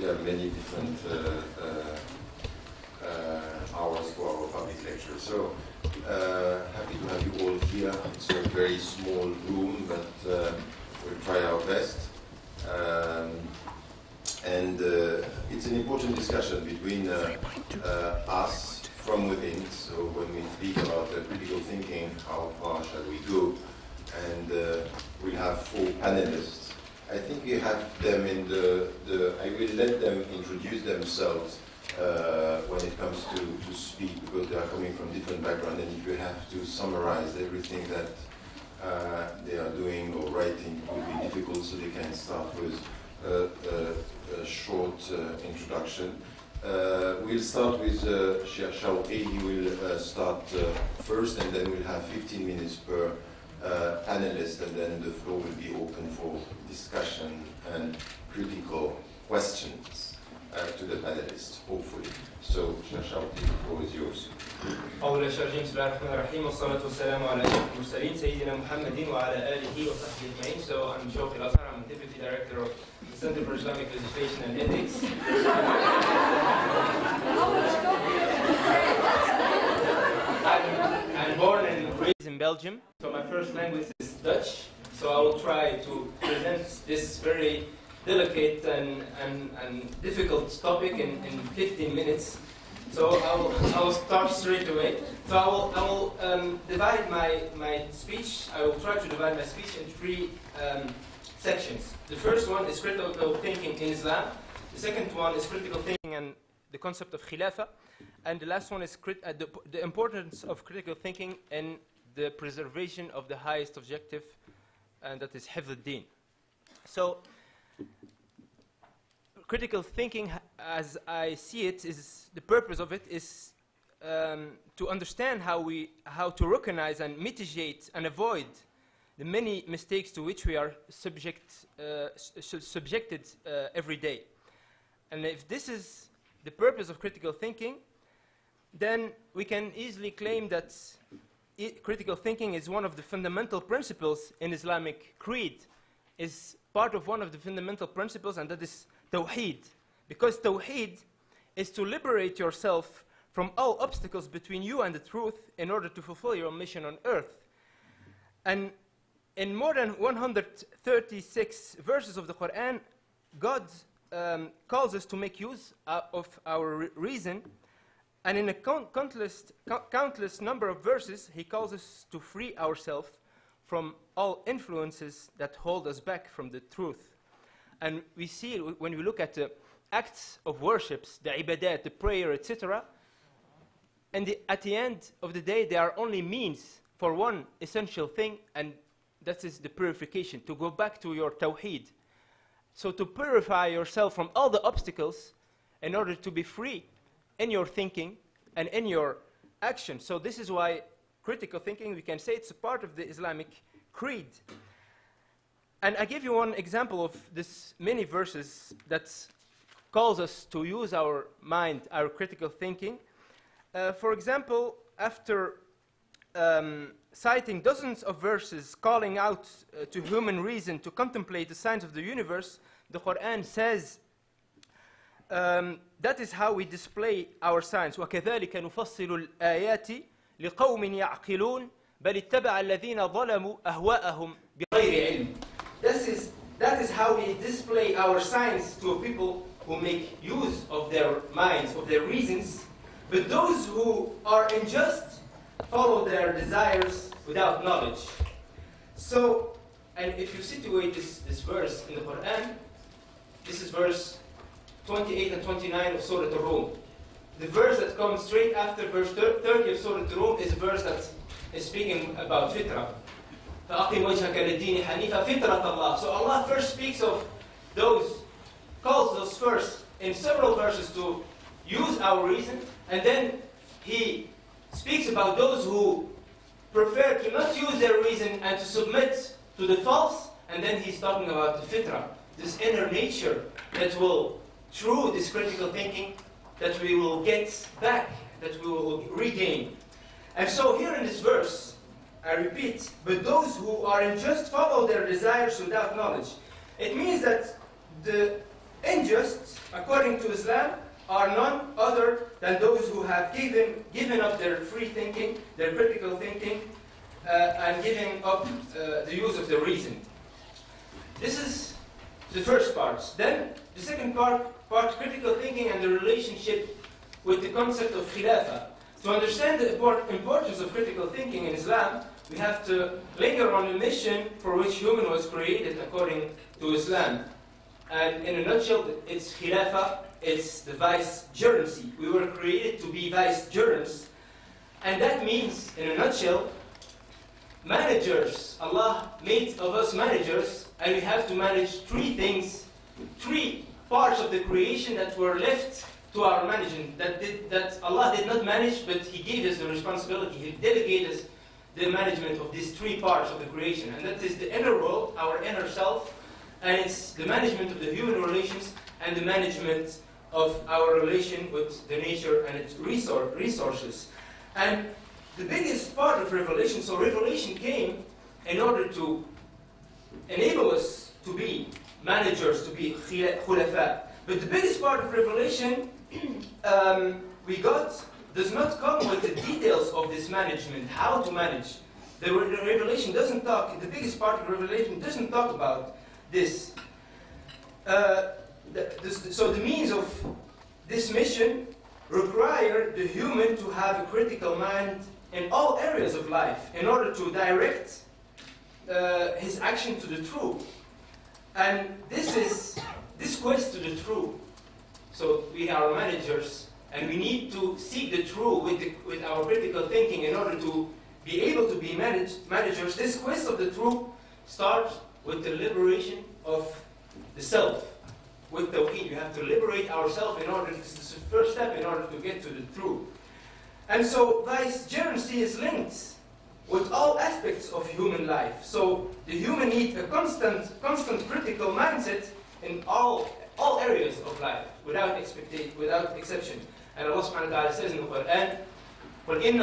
there are many different hours for our public lecture. So happy to have you all here. It's a very small room, but we'll try our best. And it's an important discussion between us from within. So when we speak about critical thinking, how far shall we go? And we'll have 4 panelists. I think we have them in I will let them introduce themselves when it comes to speak, because they are coming from different backgrounds, and if you have to summarize everything that they are doing or writing, it will be difficult, so they can start with a short introduction. We'll start with Xiaohui. He will start first, and then we'll have 15 minutes per panelist, and then the floor will be open for discussion and critical questions to the panelists, hopefully. So, Xiaohui, the floor is yours. أول شيء بسم الله الرحمن الرحيم والصلاة والسلام على أشرف المرسلين سيدنا محمد وعلى آله وصحبه أجمعين. So I'm Shawqi Al-Azhar. I'm Deputy Director of the Center for Islamic Legislation and Ethics. I'm born and raised in Belgium, so my first language is Dutch. So I will try to present this very delicate and difficult topic in 15 minutes. So I will start straight away. So I will divide my speech. I will try to divide my speech in 3 sections. The first one is critical thinking in Islam. The second one is critical thinking and the concept of Khilafah. And the last one is the importance of critical thinking in the preservation of the highest objective, and that is Hifz al-Din. So critical thinking, as I see it, is the purpose of it is to understand how to recognize and mitigate and avoid the many mistakes to which we are subjected every day. And if this is the purpose of critical thinking, then we can easily claim that critical thinking is one of the fundamental principles in Islamic creed, is part of one of the fundamental principles, and that is Tawheed. Because Tawheed is to liberate yourself from all obstacles between you and the truth in order to fulfill your mission on earth. And in more than 136 verses of the Quran, God calls us to make use of our reason. And in a countless number of verses, he calls us to free ourselves from all influences that hold us back from the truth. And we see, when we look at the acts of worships, the ibadat, the prayer, etc., and at the end of the day, they are only means for one essential thing, and that is the purification, to go back to your tawheed. So to purify yourself from all the obstacles in order to be free in your thinking and in your action. So this is why critical thinking, we can say it's a part of the Islamic creed. And I give you one example of this many verses that calls us to use our mind, our critical thinking. For example, after citing dozens of verses calling out to human reason to contemplate the signs of the universe, the Quran says, that is how we display our signs. وَكَذَلِكَ نُفَصِّلُ الْآيَاتِ لِقَوْمٍ يَعْقِلُونَ بَلِ اتَّبَعَ الَّذِينَ ظَلَمُوا أَهْوَاءَهُمْ بِغَيْرِ عِلْمٍ. That is how we display our signs to people who make use of their minds, of their reasons. But those who are unjust follow their desires without knowledge. So, and if you situate this verse in the Quran, this is verse 28 and 29 of Surah Al-Rum. The verse that comes straight after verse 30 of Surah Al-Rum is a verse that is speaking about fitrah. فَأَقِمْ وَجْهَكَ لِلدِّينِ حَنِيفًا فِطْرَةَ اللَّهِ. So Allah first speaks of those, calls us first in several verses to use our reason, and then He speaks about those who prefer to not use their reason and to submit to the false, and then He's talking about the fitrah, this inner nature that will, through this critical thinking, that we will get back, that we will regain. And so here in this verse, I repeat, but those who are unjust follow their desires without knowledge. It means that the Unjust, according to Islam, are none other than those who have given up their free thinking, their critical thinking, and giving up the use of the reason. This is the first part. Then the second part, critical thinking and the relationship with the concept of khilafah. To understand the importance of critical thinking in Islam, we have to linger on the mission for which human was created according to Islam. And in a nutshell, it's khilafah, it's the vicegerency. We were created to be vicegerents. And that means, in a nutshell, managers. Allah made of us managers, and we have to manage three things, three parts of the creation that were left to our management, that Allah did not manage, but He gave us the responsibility. He delegated us the management of these three parts of the creation. And that is the inner world, our inner self, and it's the management of the human relations and the management of our relation with the nature and its resources. And the biggest part of revelation, so revelation came in order to enable us to be managers, to be khulafa. But the biggest part of revelation we got does not come with the details of this management, how to manage. The revelation doesn't talk, the biggest part of revelation doesn't talk about this. So the means of this mission require the human to have a critical mind in all areas of life in order to direct his action to the truth. And this quest to the truth. So we are managers, and we need to seek the truth with our critical thinking in order to be able to be managers. This quest of the truth starts with the liberation of the self. With Tawheed, we have to liberate ourselves in order, this is the first step in order to get to the truth. And so vicegerency is linked with all aspects of human life. So the human needs a constant critical mindset in all areas of life, without exception. And Allah subhanahu wa ta'ala says in the Quran, قُلْ إِنَّ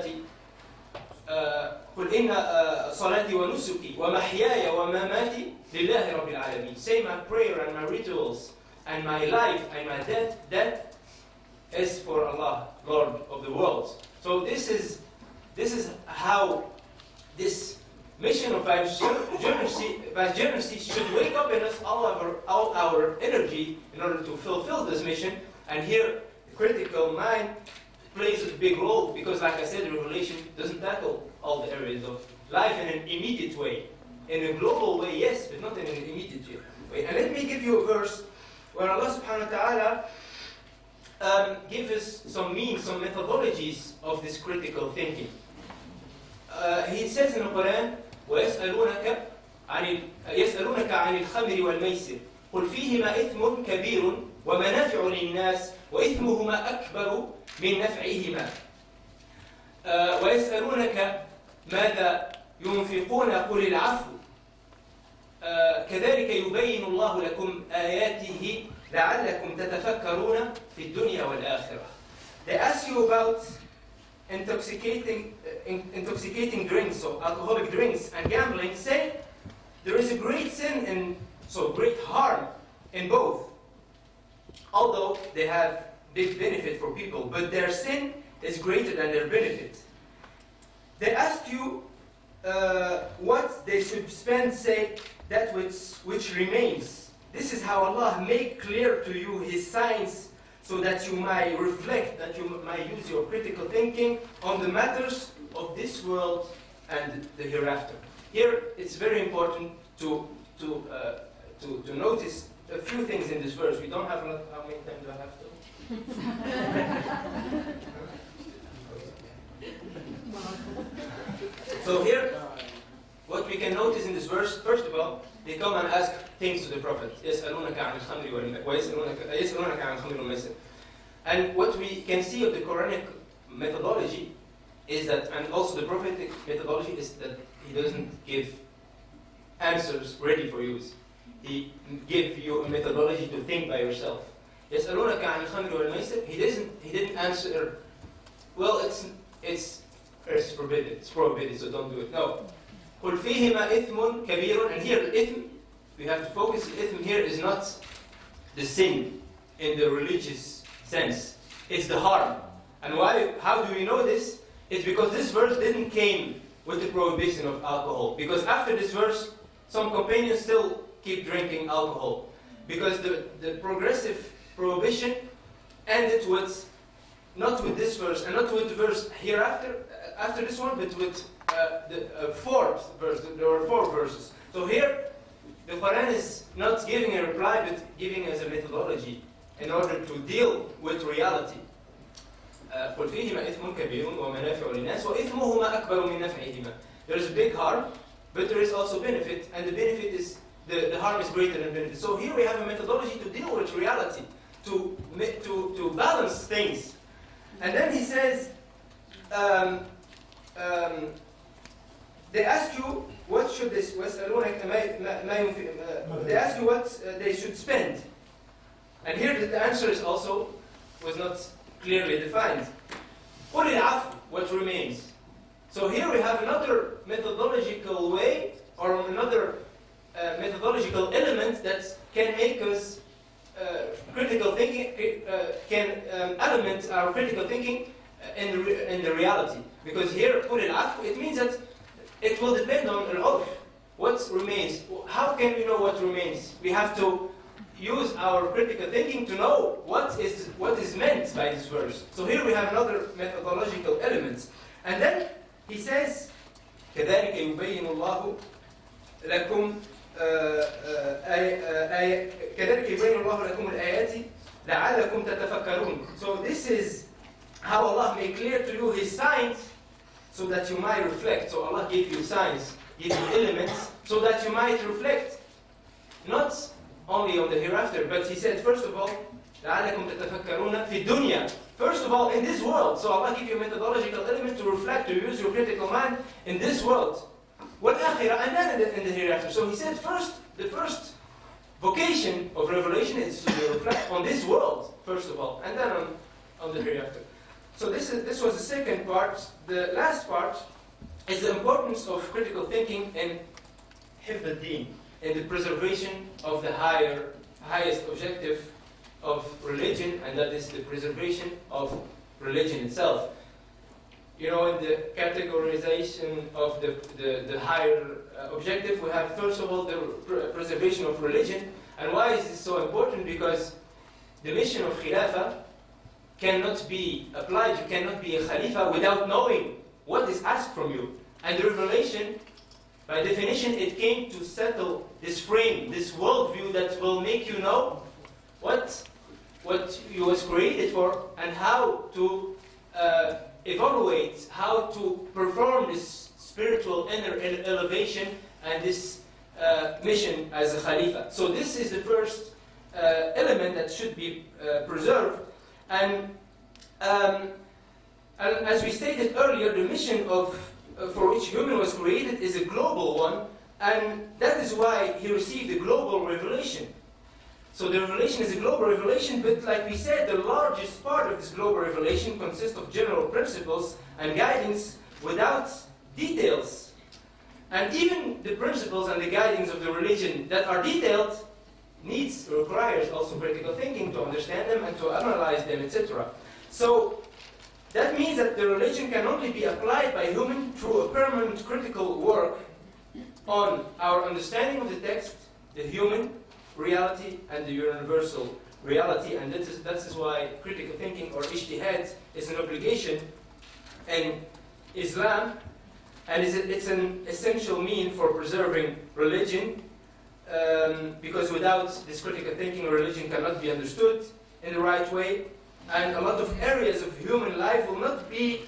صَلَاتِي وَنُسُكِي وَمَحْيَايَ وَمَمَاتِي لِلَّهِ رَبِّ الْعَالَمِينَ. Say my prayer and my rituals and my life and my death is for Allah, Lord of the worlds. So this is how this mission of vicegerency should wake up in us all our energy in order to fulfill this mission. And here, the critical mind plays a big role because, like I said, the revelation doesn't tackle all the areas of life in an immediate way. In a global way, yes, but not in an immediate way. And let me give you a verse where Allah subhanahu wa ta'ala gives us some means, some methodologies of this critical thinking. He says in the Quran, وَيَسْأَلُونَكَ عَنِ الْخَمْرِ وَالْمَيْسِرِ قُلْ فِيهِمَا إِثْمٌ كَبِيرٌ وَمَنَافِعُ لِلنَّاسِ وَإِثْمُهُمَا أَكْبَرُ مِنْ نَفْعِهِمَا وَيَسْأَلُونَكَ ماذا ينفقون قل العفو كذلك يبين الله لكم آياته لعلكم تتفكرون في الدنيا والآخرة. They ask you about intoxicating drinks, so alcoholic drinks and gambling, say there is a great sin and so great harm in both. Although they have big benefit for people, but their sin is greater than their benefit. They ask you what they should spend, say, that which remains. This is how Allah make clear to you His signs so that you might reflect, that you might use your critical thinking on the matters of this world and the hereafter. Here, it's very important to notice a few things in this verse. We don't have a lot. How many times do I have to? So here, what we can notice in this verse, first of all, they come and ask things to the Prophet. And what we can see of the Quranic methodology is that, and also the prophetic methodology, is that he doesn't give answers ready for use. He gives you a methodology to think by yourself. He didn't answer, well, it's forbidden, it's prohibited, so don't do it. No. قُلْ فِيهِمَا إِثْمٌ كَبِيرٌ. And here, the ithm, we have to focus, the ithm here is not the sin in the religious sense. It's the harm. And why? How do we know this? It's because this verse didn't came with the prohibition of alcohol. Because after this verse, some companions still keep drinking alcohol. Because the progressive prohibition ended with, not with this verse, and not with the verse hereafter, after this one, but with the fourth verse. There were 4 verses. So here, the Quran is not giving a reply, but giving us a methodology in order to deal with reality. قُلْ فِيهِمَا إِثْمٌ كَبِيرٌ وَمَنَافِعُ لِلنَّاسِ وَإِثْمُهُمَا أَكْبَرُ مِنْ نَفْعِهِمَا. There is a big harm, but there is also benefit, and the benefit is, the harm is greater than benefit. So here we have a methodology to deal with reality, to balance things. And then he says, they ask you, what should this, they ask you what they should spend. And here the answer is also, was not clearly defined. قُلِ الْعَفْوُ, what remains. So here we have another methodological way, or another methodological element that can make us critical thinking, can element our critical thinking in the reality. Because here, قُلِ الْعَفْوُ, it means that it will depend on al-urf, what remains. How can we know what remains? We have to use our critical thinking to know what is meant by this verse. So here we have another methodological element. And then he says, كَذَلِكَ يُبَيِّنُ اللَّهُ لَكُمْ كَذَلِكَ يُبَيِّنُ اللَّهُ لَكُمُ الْآيَاتِ لَعَلَّكُمْ تَتَفَكَّرُونَ. So this is how Allah made clear to you His signs, so that you might reflect. So Allah gave you signs, gave you elements, so that you might reflect, not only on the hereafter, but He said, first of all, لَعَلَّكُمْ تَتَفَكَّرُونَ فِي الدُّنْيَا. First of all, in this world. So Allah gives you a methodological element to reflect, to use your critical mind in this world. وَالْآخِرَةِ, and then in the hereafter. So He said, the first vocation of revelation is to reflect on this world, first of all, and then on the hereafter. So this was the second part. The last part is the importance of critical thinking in hifd al-din, in the preservation of the highest objective of religion, and that is the preservation of religion itself. You know, in the categorization of the higher objective, we have first of all the preservation of religion. And why is this so important? Because the mission of Khilafah cannot be applied, you cannot be a Khalifa without knowing what is asked from you. And the revelation, by definition, it came to settle this frame, this worldview that will make you know what you was created for and how to evaluate, how to perform this spiritual inner elevation and this mission as a Khalifa. So this is the first element that should be preserved. And as we stated earlier, the mission for which human was created is a global one, and that is why he received a global revelation. So the revelation is a global revelation, but like we said, the largest part of this global revelation consists of general principles and guidance without details. And even the principles and the guidings of the religion that are detailed requires also critical thinking to understand them and to analyze them, etc. So that means that the religion can only be applied by human through a permanent critical work on our understanding of the text, the human reality, and the universal reality. And that is why critical thinking, or ijtihad, is an obligation in Islam, and it's an essential mean for preserving religion, because without this critical thinking, religion cannot be understood in the right way, and a lot of areas of human life will not be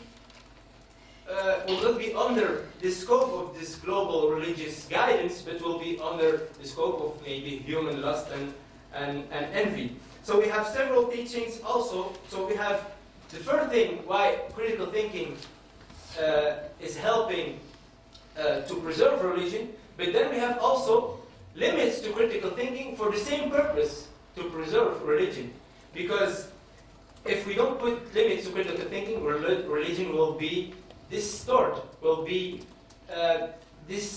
under the scope of this global religious guidance, but will be under the scope of maybe human lust and envy. So we have several teachings also. So we have the first thing, why critical thinking is helping to preserve religion, but then we have also limits to critical thinking for the same purpose, to preserve religion. Because if we don't put limits to critical thinking, religion will be distorted, will be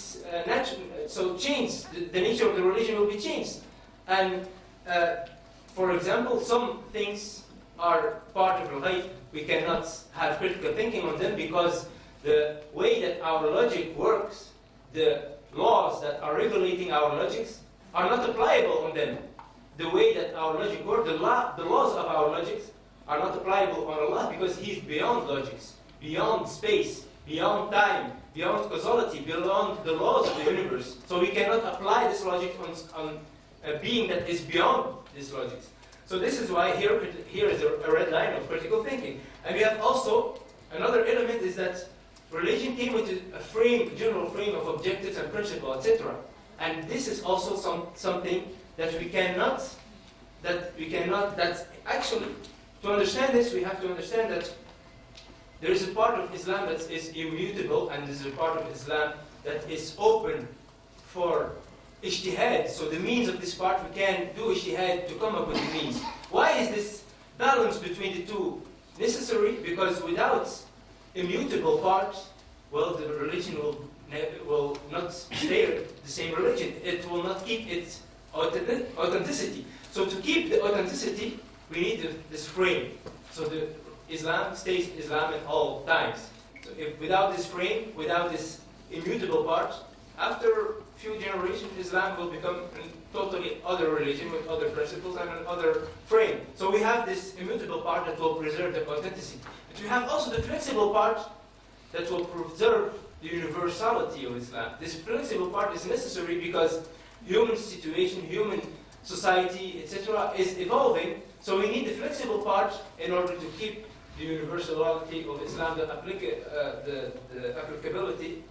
so changed. The nature of the religion will be changed. And for example, some things are part of al-ghayb. We cannot have critical thinking on them because the way that our logic works, the laws that are regulating our logics, are not applicable on them. The way that our logic works, the laws of our logics are not applicable on Allah because He is beyond logics, beyond space, beyond time, beyond causality, beyond the laws of the universe. So we cannot apply this logic on a being that is beyond these logics. So this is why here is a red line of critical thinking. And we have also another element is that religion came with a frame, general frame of objectives and principles, etc. And this is also something that we cannot, that's actually, to understand this, we have to understand that there is a part of Islam that is immutable, and there is a part of Islam that is open for ijtihad. So the means of this part, we can do ijtihad to come up with the means. Why is this balance between the two necessary? Because without immutable part, well, the religion will not stay the same religion. It will not keep its authenticity. So to keep the authenticity, we need this frame. So the Islam stays Islam at all times. So if without this frame, without this immutable part, after a few generations, Islam will become a totally other religion with other principles and another frame. So we have this immutable part that will preserve the authenticity. But we have also the flexible part that will preserve the universality of Islam. This flexible part is necessary because human situation, human society, etc. is evolving. So we need the flexible part in order to keep the universality of Islam, the applicability.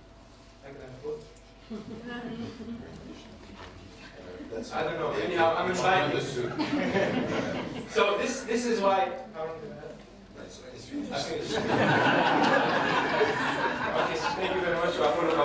I don't know. Anyhow, I'm inviting. So this is why. Okay, thank you very much.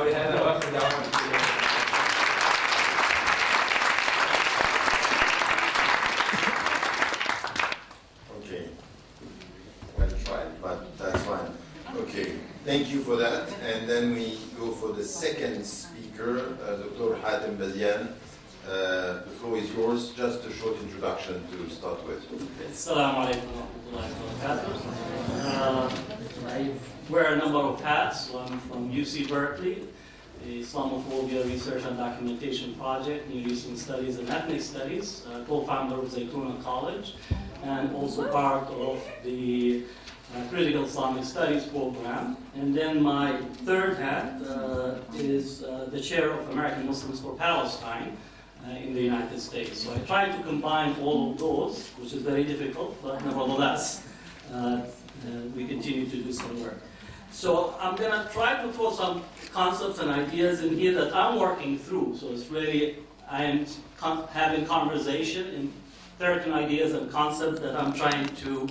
Okay. Well tried, but that's fine. Okay. Thank you for that. And then we go for the second speaker, Dr. Hatem Bazian. The floor is yours. Just a short introduction to start with. Assalamu alaikum wa rahmatullahi wa barakatuh. I wear a number of hats. So I'm from UC Berkeley, the Islamophobia Research and Documentation Project, Near Eastern Studies and Ethnic Studies, co-founder of Zaytuna College, and also part of the Critical Islamic Studies program. And then my third hat is the chair of American Muslims for Palestine in the United States. So I try to combine all of those, which is very difficult, but nevertheless, we continue to do some work. So I'm going to try to throw some concepts and ideas in here that I'm working through. So it's really, I am having conversation in certain ideas and concepts that I'm trying to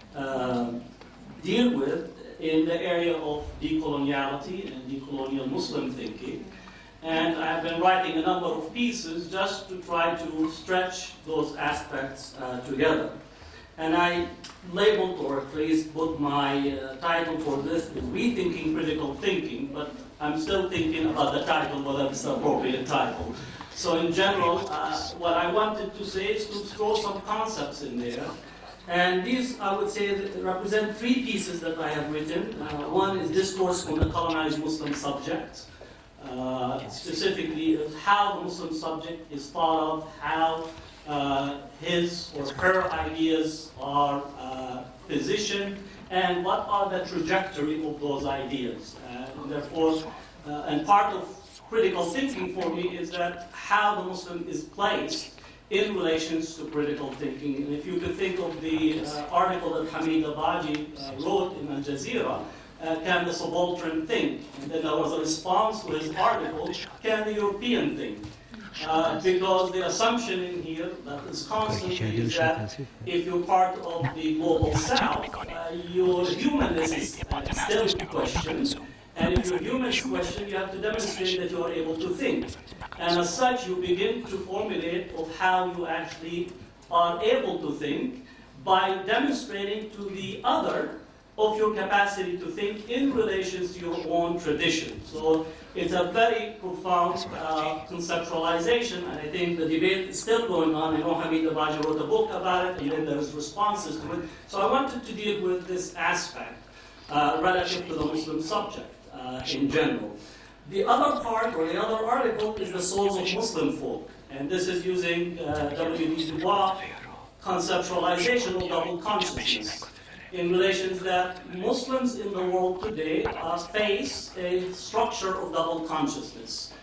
deal with in the area of decoloniality and decolonial Muslim thinking. And I've been writing a number of pieces just to try to stretch those aspects together. And I labeled, or at least put my title for this, is Rethinking Critical Thinking, but I'm still thinking about the title, whether it's the appropriate title. So in general, what I wanted to say is to throw some concepts in there. And these, I would say, represent three pieces that I have written. One is Discourse on the Colonized Muslim Subject. Specifically, how the Muslim subject is thought of, how his or her ideas are positioned, and what are the trajectory of those ideas. And therefore, and part of critical thinking for me is that how the Muslim is placed in relations to critical thinking. And if you could think of the article that Hamid Abaji wrote in Al Jazeera, can the subaltern think? And then there was a response to his article, can the European think? Because the assumption in here that is constant is that if you're part of the global south, your humanness is still in question. And if your human is questioned, you have to demonstrate that you are able to think. And as such, you begin to formulate of how you actually are able to think by demonstrating to the other of your capacity to think in relation to your own tradition. So it's a very profound conceptualization, and I think the debate is still going on. I know Hamid Abaji wrote a book about it, and then there's responses to it. So I wanted to deal with this aspect relative to the Muslim subject in general. The other part, or the other article, is the souls of Muslim folk. And this is using W.B. Du Bois' conceptualization of double consciousness in relation to that Muslims in the world today face a structure of double consciousness.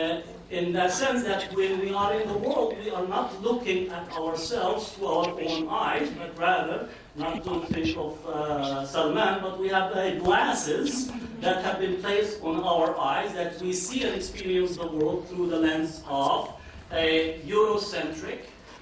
In that sense that when we are in the world, we are not looking at ourselves through our own eyes, but rather, not to think of Salman, but we have glasses that have been placed on our eyes that we see and experience the world through the lens of a Eurocentric,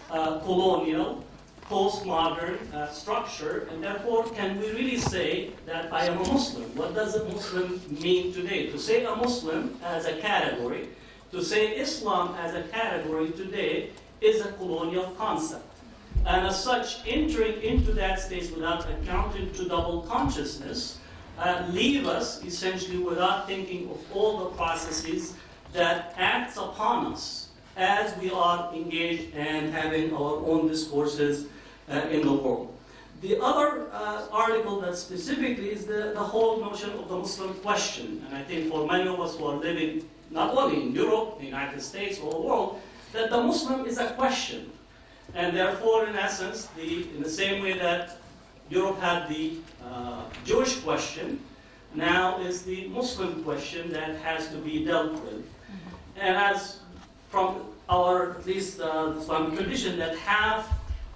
colonial, postmodern structure, and therefore can we really say that I am a Muslim? What does a Muslim mean today? To say a Muslim as a category, to say Islam as a category today is a colonial concept. And as such, entering into that space without accounting to double consciousness leave us essentially without thinking of all the processes that acts upon us as we are engaged and having our own discourses in the world. The other article that specifically is the whole notion of the Muslim question. And I think for many of us who are living not only in Europe, the United States, or the world, that the Muslim is a question. And therefore, in essence, in the same way that Europe had the Jewish question, now is the Muslim question that has to be dealt with. And as from our, at least Islamic tradition, that half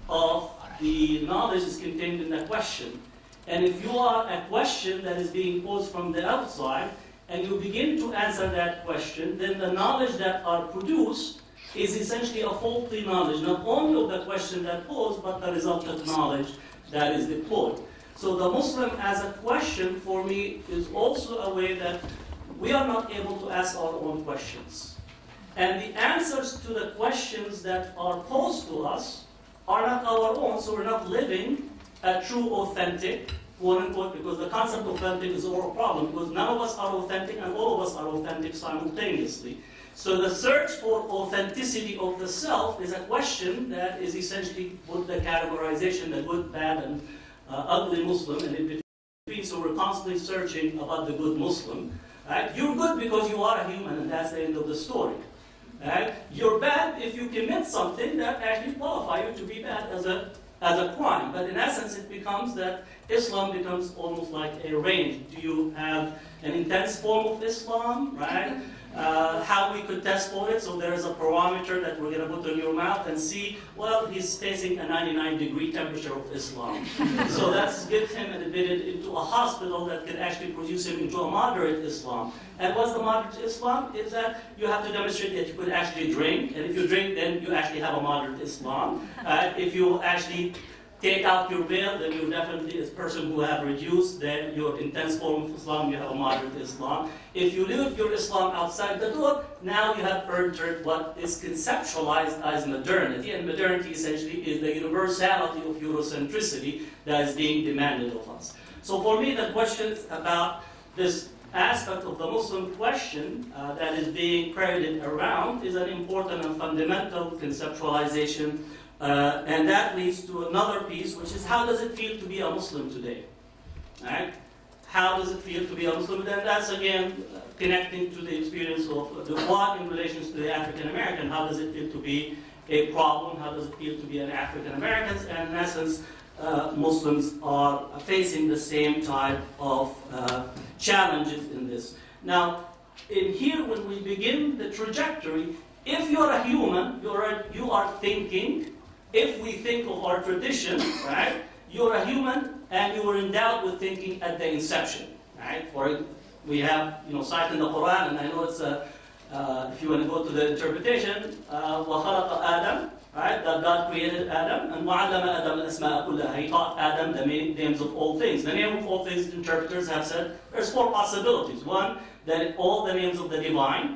of the knowledge is contained in the question. And if you are a question that is being posed from the outside, and you begin to answer that question, then the knowledge that are produced is essentially a faulty knowledge, not only of the question that posed, but the resultant knowledge that is deployed. So the Muslim as a question, for me, is also a way that we are not able to ask our own questions. And the answers to the questions that are posed to us are not our own, so we're not living a true, authentic, quote unquote, because the concept of authentic is all a problem, because none of us are authentic and all of us are authentic simultaneously. So the search for authenticity of the self is a question that is essentially put the categorization, the good, bad, and ugly Muslim, and in between, so we're constantly searching about the good Muslim. Right? You're good because you are a human, and that's the end of the story. Right? You're bad if you commit something that actually qualifies you to be bad as a crime. But in essence, it becomes that Islam becomes almost like a range. Do you have an intense form of Islam, right? How we could test for it, so there is a parameter that we're going to put in your mouth and see, well, he's facing a 99-degree temperature of Islam. So let's get him admitted into a hospital that could actually produce him into a moderate Islam. And what's the moderate Islam? Is that you have to demonstrate that you could actually drink, and if you drink, then you actually have a moderate Islam. If you actually take out your veil, then you definitely, as a person who have reduced then your intense form of Islam, you have a moderate Islam. If you live your Islam outside the door, now you have entered what is conceptualized as modernity, and modernity essentially is the universality of Eurocentricity that is being demanded of us. So for me, the question about this aspect of the Muslim question that is being paraded around is an important and fundamental conceptualization. And that leads to another piece, which is how does it feel to be a Muslim today? Right? How does it feel to be a Muslim? And that's again connecting to the experience of Du Bois in relation to the African American. How does it feel to be a problem? How does it feel to be an African American? And in essence, Muslims are facing the same type of challenges in this. Now, in here, when we begin the trajectory, if you're a human, you are thinking. If we think of our tradition, right, you're a human and you were endowed with thinking at the inception, right? We have, cited in the Quran, and I know it's if you want to go to the interpretation, وَخَلَقَ Adam, right? That God created Adam, and وَعَلَّمَ آدَمَ الْأَسْمَاءَ كُلَّهَا. He taught Adam the names of all things. The name of all things, interpreters have said, there's four possibilities. One, that all the names of the divine.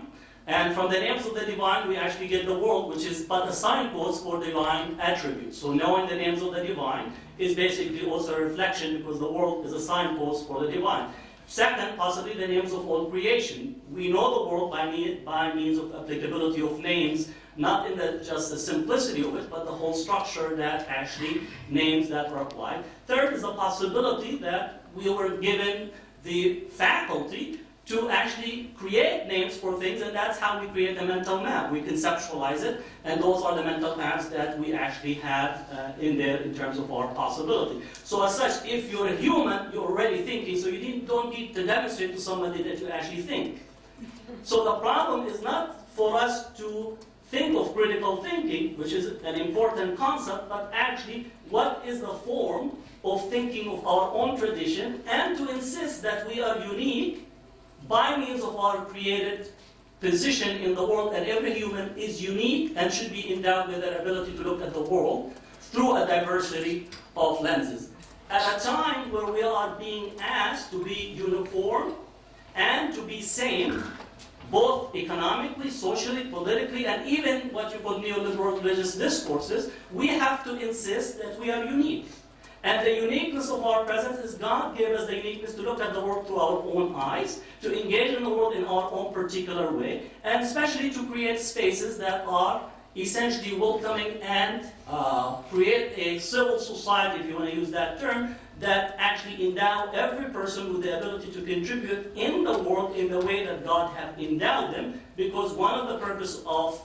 And from the names of the divine, we actually get the world, which is but a signpost for divine attributes. So knowing the names of the divine is basically also a reflection, because the world is a signpost for the divine. Second, possibly the names of all creation. We know the world by means of applicability of names, not in just the simplicity of it, but the whole structure that actually names that were applied. Third is a possibility that we were given the faculty to actually create names for things, and that's how we create the mental map. We conceptualize it, and those are the mental maps that we actually have in there in terms of our possibility. So as such, if you're a human, you're already thinking, so you don't need to demonstrate to somebody that you actually think. So the problem is not for us to think of critical thinking, which is an important concept, but actually what is the form of thinking of our own tradition, and to insist that we are unique by means of our created position in the world, and every human is unique and should be endowed with the ability to look at the world through a diversity of lenses. At a time where we are being asked to be uniform and to be sane, both economically, socially, politically, and even what you call neoliberal religious discourses, we have to insist that we are unique. And the uniqueness of our presence is God gave us the uniqueness to look at the world through our own eyes, to engage in the world in our own particular way, and especially to create spaces that are essentially welcoming and create a civil society, if you want to use that term, that actually endow every person with the ability to contribute in the world in the way that God has endowed them, because one of the purposes of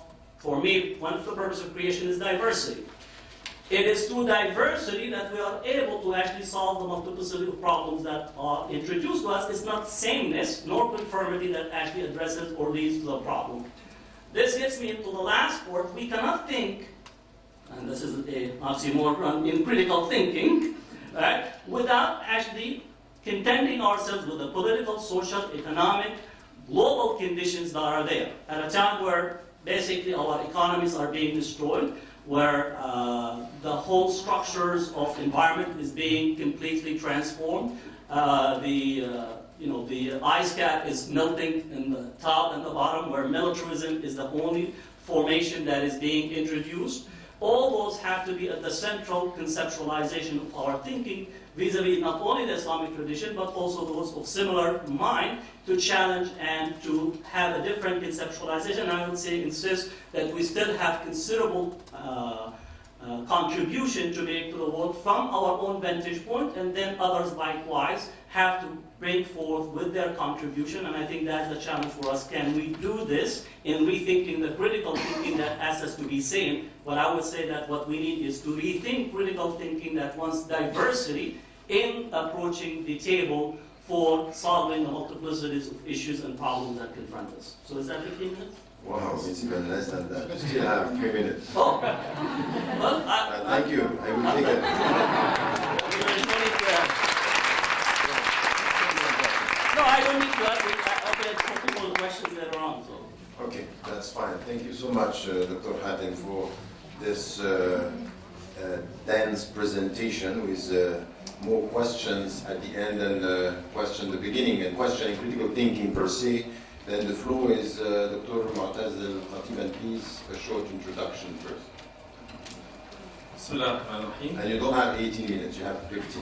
creation is diversity. It is through diversity that we are able to actually solve the multiplicity of problems that are introduced to us. It's not sameness nor conformity that actually addresses or leads to the problem. This gets me into the last part. We cannot think, and this is an oxymoron in critical thinking, right, without actually contending ourselves with the political, social, economic, global conditions that are there. At a time where basically our economies are being destroyed, where the whole structures of environment is being completely transformed. The ice cap is melting in the top and the bottom, where militarism is the only formation that is being introduced. All those have to be at the central conceptualization of our thinking, vis-a-vis not only the Islamic tradition, but also those of similar mind, to challenge and to have a different conceptualization. I would say insist that we still have considerable contribution to make to the world from our own vantage point, and then others likewise have to bring forth with their contribution, and I think that's the challenge for us. Can we do this in rethinking the critical thinking that asks us to be sane? But I would say that what we need is to rethink critical thinking that wants diversity in approaching the table for solving the multiplicities of issues and problems that confront us. So is that 15 minutes? Wow, it's even less than that. You still have 3 minutes. Oh, well, thank you. I will take it. No, I don't need to ask. I'll get multiple questions later on. So. Okay, that's fine. Thank you so much, Dr. Hatem, for this dense presentation with more questions at the end than question at the beginning, and questioning critical thinking per se. Then the floor is Dr. Mu'taz Al-Khatib, and please a short introduction first. And you don't have 18 minutes, you have 15.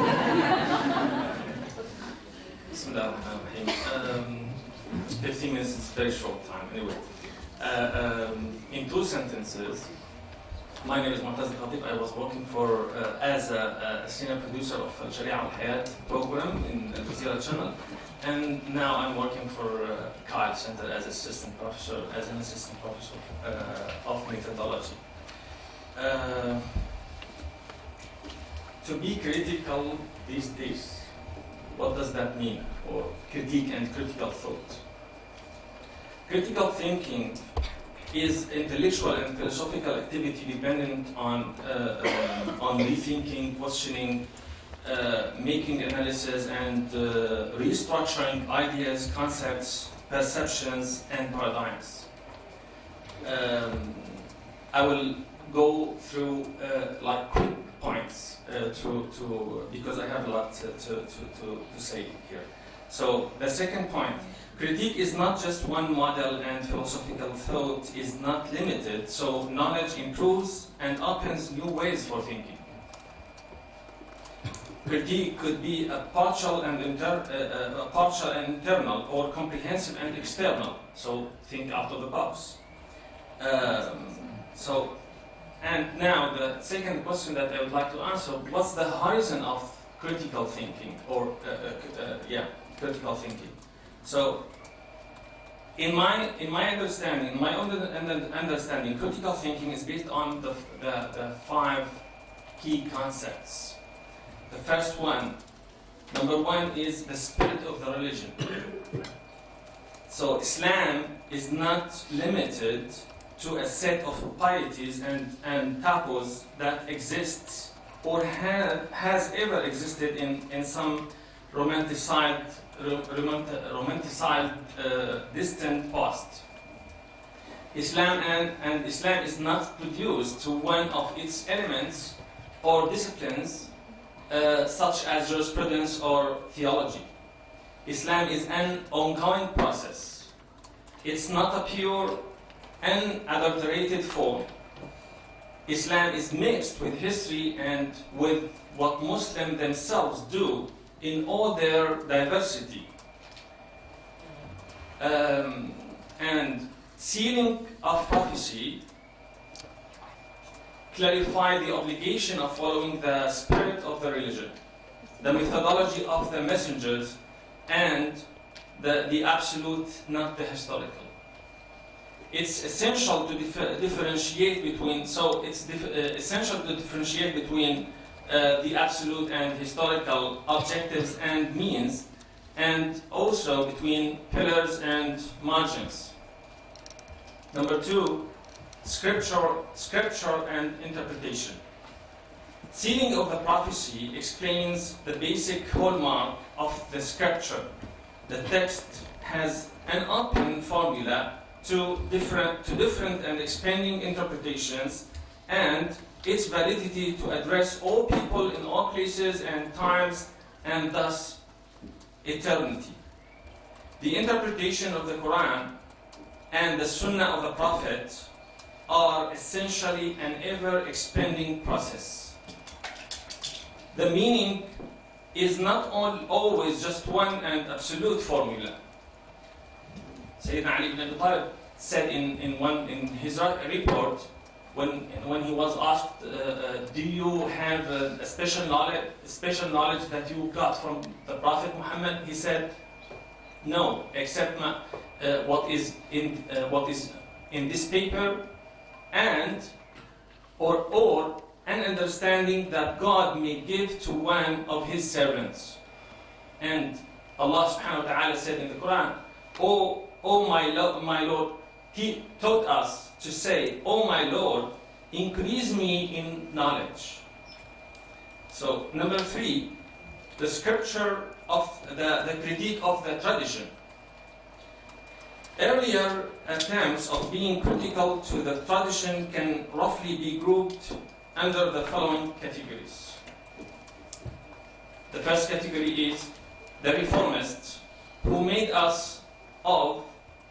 Bismillah ar-Rahman 15 minutes is a very short time. Anyway, in 2 sentences, my name is Mu'taz Al-Khatib. I was working as a senior producer of Sharia al-Hayat program in Al Jazeera Channel. And now I'm working for Kyle Center as an assistant professor of methodology. To be critical these days, what does that mean? Or critique and critical thought. Critical thinking is intellectual and philosophical activity dependent on rethinking, questioning, making analysis, and restructuring ideas, concepts, perceptions, and paradigms. I will go through quick points because I have a lot to say here. So the second point, critique is not just one model, and philosophical thought is not limited, so knowledge improves and opens new ways for thinking. Critique could be a partial and internal, or comprehensive and external, so think out of the box. And now the second question that I would like to answer, what's the horizon of critical thinking, or critical thinking? So in my understanding, critical thinking is based on the 5 key concepts. The first one, number 1, is the spirit of the religion. So Islam is not limited to a set of pieties and taboos that exists or has ever existed in some romanticized distant past. Islam is not reduced to one of its elements or disciplines such as jurisprudence or theology. Islam is an ongoing process. It's not a pure, unadulterated form. Islam is mixed with history and with what Muslims themselves do in all their diversity. And sealing of prophecy clarify the obligation of following the spirit of the religion, the methodology of the messengers, and the absolute, not the historical. It's essential to differentiate between. So it's essential to differentiate between the absolute and historical objectives and means, and also between pillars and margins. Number 2, scripture and interpretation. Sealing of the prophecy explains the basic hallmark of the scripture. The text has an open formula to different and expanding interpretations, and its validity to address all people in all places and times, and thus eternity. The interpretation of the Quran and the Sunnah of the Prophet are essentially an ever-expanding process. The meaning is not always just one and absolute formula. Sayyidina Ali ibn Abi Talib said in his report, when he was asked, do you have a special knowledge that you got from the Prophet Muhammad? He said, no, except what is in this paper, and or an understanding that God may give to one of His servants. And Allah subhanahu wa ta'ala said in the Quran, Oh my Lord, He taught us to say, Oh my Lord, increase me in knowledge. So number 3, the scripture of the critique of the tradition. Earlier attempts of being critical to the tradition can roughly be grouped under the following categories. The first category is the reformists, who made us of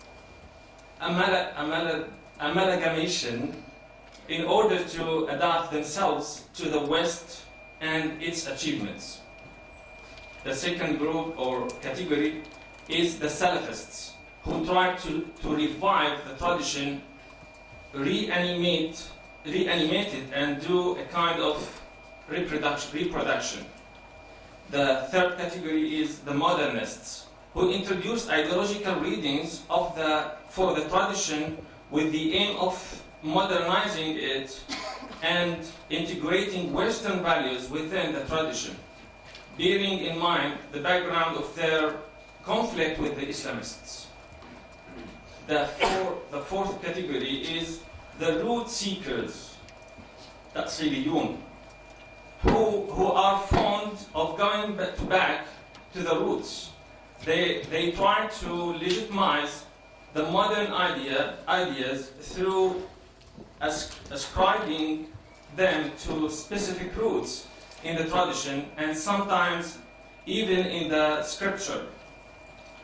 amalgamation in order to adapt themselves to the West and its achievements. The second group or category is the Salafists, who tried to revive the tradition, reanimate it, and do a kind of reproduction. The third category is the modernists, who introduced ideological readings for the tradition with the aim of modernizing it and integrating Western values within the tradition, bearing in mind the background of their conflict with the Islamists. The fourth category is the root seekers, Taqsiliyun, who are fond of going back to the roots. They try to legitimize the modern ideas through ascribing them to specific roots in the tradition, and sometimes even in the scripture.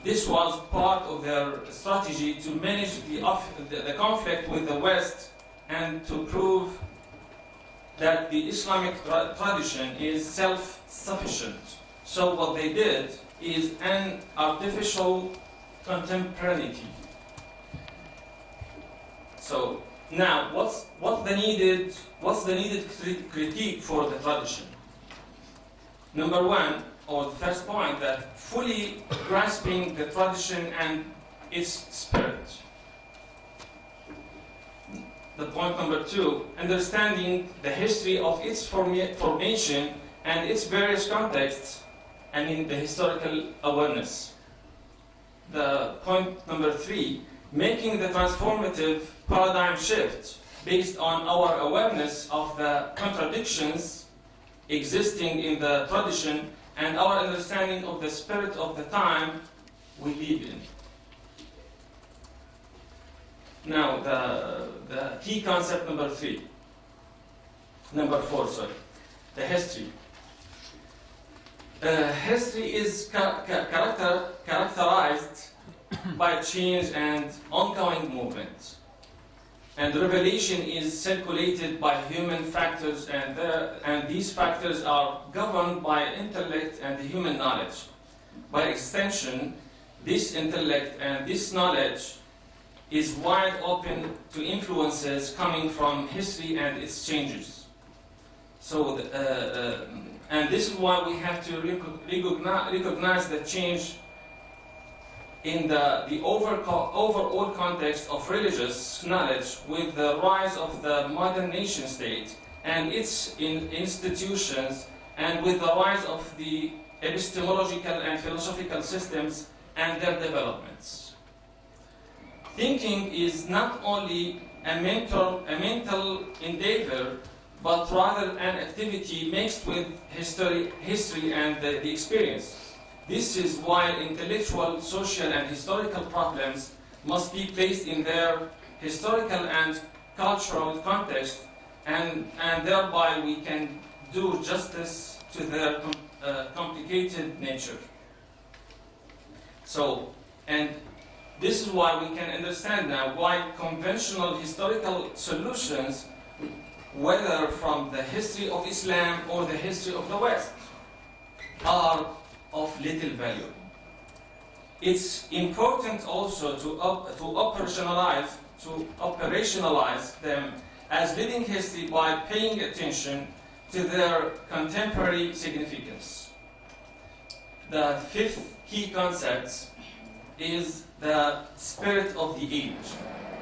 this was part of their strategy to manage the conflict with the West and to prove that the Islamic tradition is self-sufficient. So what they did is an artificial contemporaneity. So now, what's the needed critique for the tradition? Number one, or the first point, that fully grasping the tradition and its spirit. The point number two, understanding the history of its formation and its various contexts, and in the historical awareness. The point number three, making the transformative paradigm shift based on our awareness of the contradictions existing in the tradition and our understanding of the spirit of the time we live in. Now, the key concept number four, the history. History is characterized by change and ongoing movement. And revelation is circulated by human factors, and these factors are governed by intellect and human knowledge. By extension, this intellect and this knowledge is wide open to influences coming from history and its changes. So, and this is why we have to recognize the change in the overall context of religious knowledge with the rise of the modern nation state and its institutions, and with the rise of the epistemological and philosophical systems and their developments. Thinking is not only a mental endeavor, but rather an activity mixed with history and the experience. This is why intellectual, social, and historical problems must be placed in their historical and cultural context, and thereby we can do justice to their complicated nature. So, and this is why we can understand now why conventional historical solutions, whether from the history of Islam or the history of the West, are of little value. It's important also to operationalize them as living history by paying attention to their contemporary significance. The fifth key concept is the spirit of the age.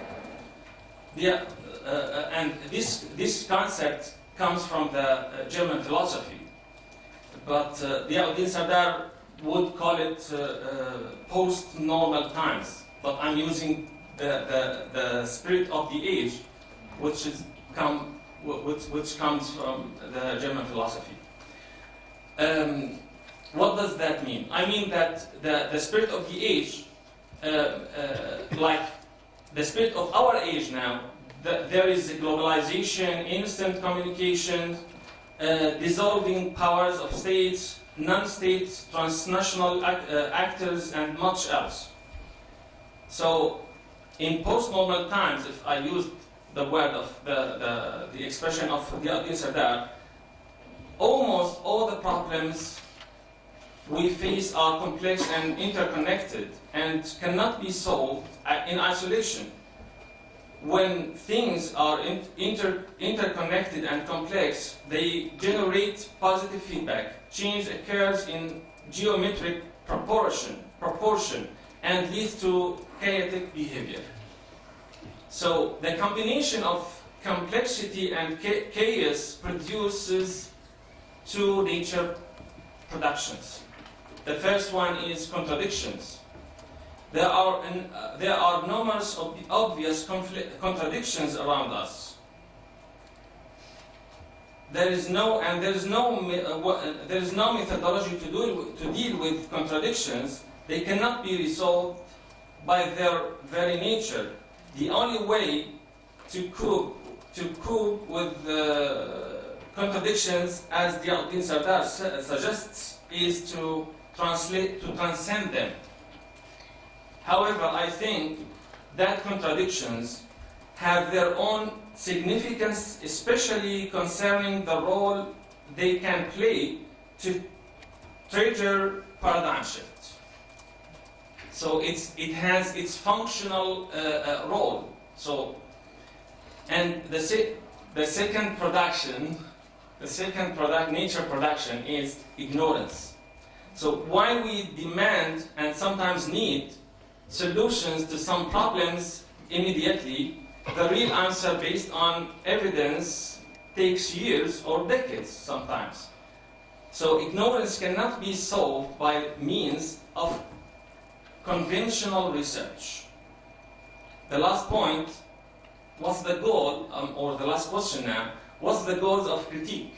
And this concept comes from the German philosophy. But Ziauddin Sardar would call it post-normal times. But I'm using the spirit of the age, which comes from the German philosophy. What does that mean? I mean that the spirit of the age, like the spirit of our age now, there is globalization, instant communication, dissolving powers of states, non-state, transnational actors, and much else. So, in post-normal times, if I use the word of the expression of Ziauddin Sardar, almost all the problems we face are complex and interconnected and cannot be solved in isolation. When things are interconnected and complex, they generate positive feedback. Change occurs in geometric proportion and leads to chaotic behavior. So the combination of complexity and chaos produces two nature productions. The first one is contradictions. There are numerous obvious contradictions around us. There is no methodology to deal with contradictions. They cannot be resolved by their very nature. The only way to cope with contradictions, as Ziauddin Sardar suggests, is to transcend them. However, I think that contradictions have their own significance, especially concerning the role they can play to trigger paradigm shift. So it has its functional role. So, and the second nature production is ignorance. So while we demand and sometimes need solutions to some problems immediately, the real answer based on evidence takes years or decades sometimes. So ignorance cannot be solved by means of conventional research. The last point, what's the goal, or the last question now, what's the goals of critique?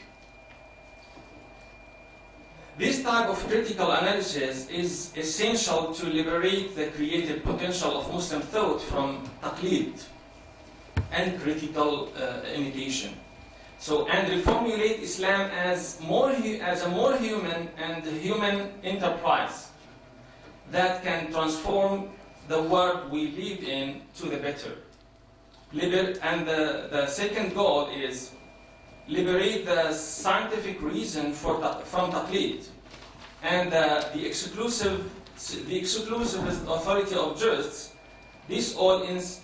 This type of critical analysis is essential to liberate the creative potential of Muslim thought from taqlid and critical imitation. So, and reformulate Islam as a more human and human enterprise that can transform the world we live in to the better. And the second goal is liberate the scientific reason from taqlid and the exclusivist authority of jurists. This all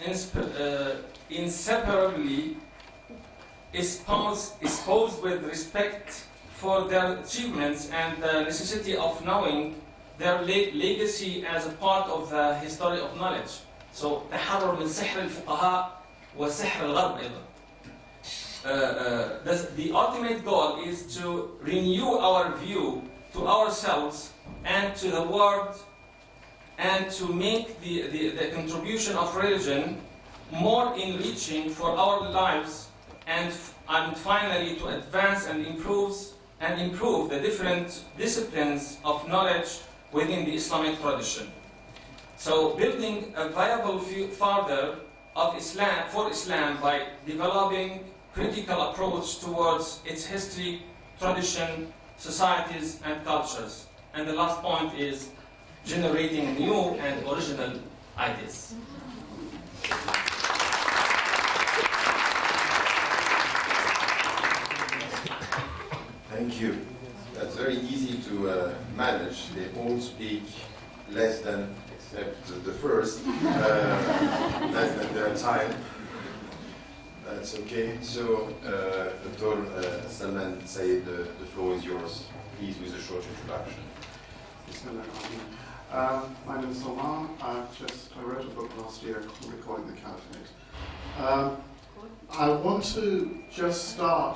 inseparably is posed with respect for their achievements and the necessity of knowing their legacy as a part of the history of knowledge. So, تحرر من سحر الفقهاء وسحر الغرب أيضا. The ultimate goal is to renew our view to ourselves and to the world, and to make the contribution of religion more enriching for our lives, and finally to advance and improve the different disciplines of knowledge within the Islamic tradition. So building a viable further of Islam for Islam by developing critical approach towards its history, tradition, societies, and cultures. And the last point is generating new and original ideas. Thank you. That's very easy to manage. They all speak less than, except the first, less than their time. That's okay. So, Dr. Salman Said, the floor is yours. Please, with a short introduction. My name is Salman. I wrote a book last year called Recording the Caliphate. I want to just start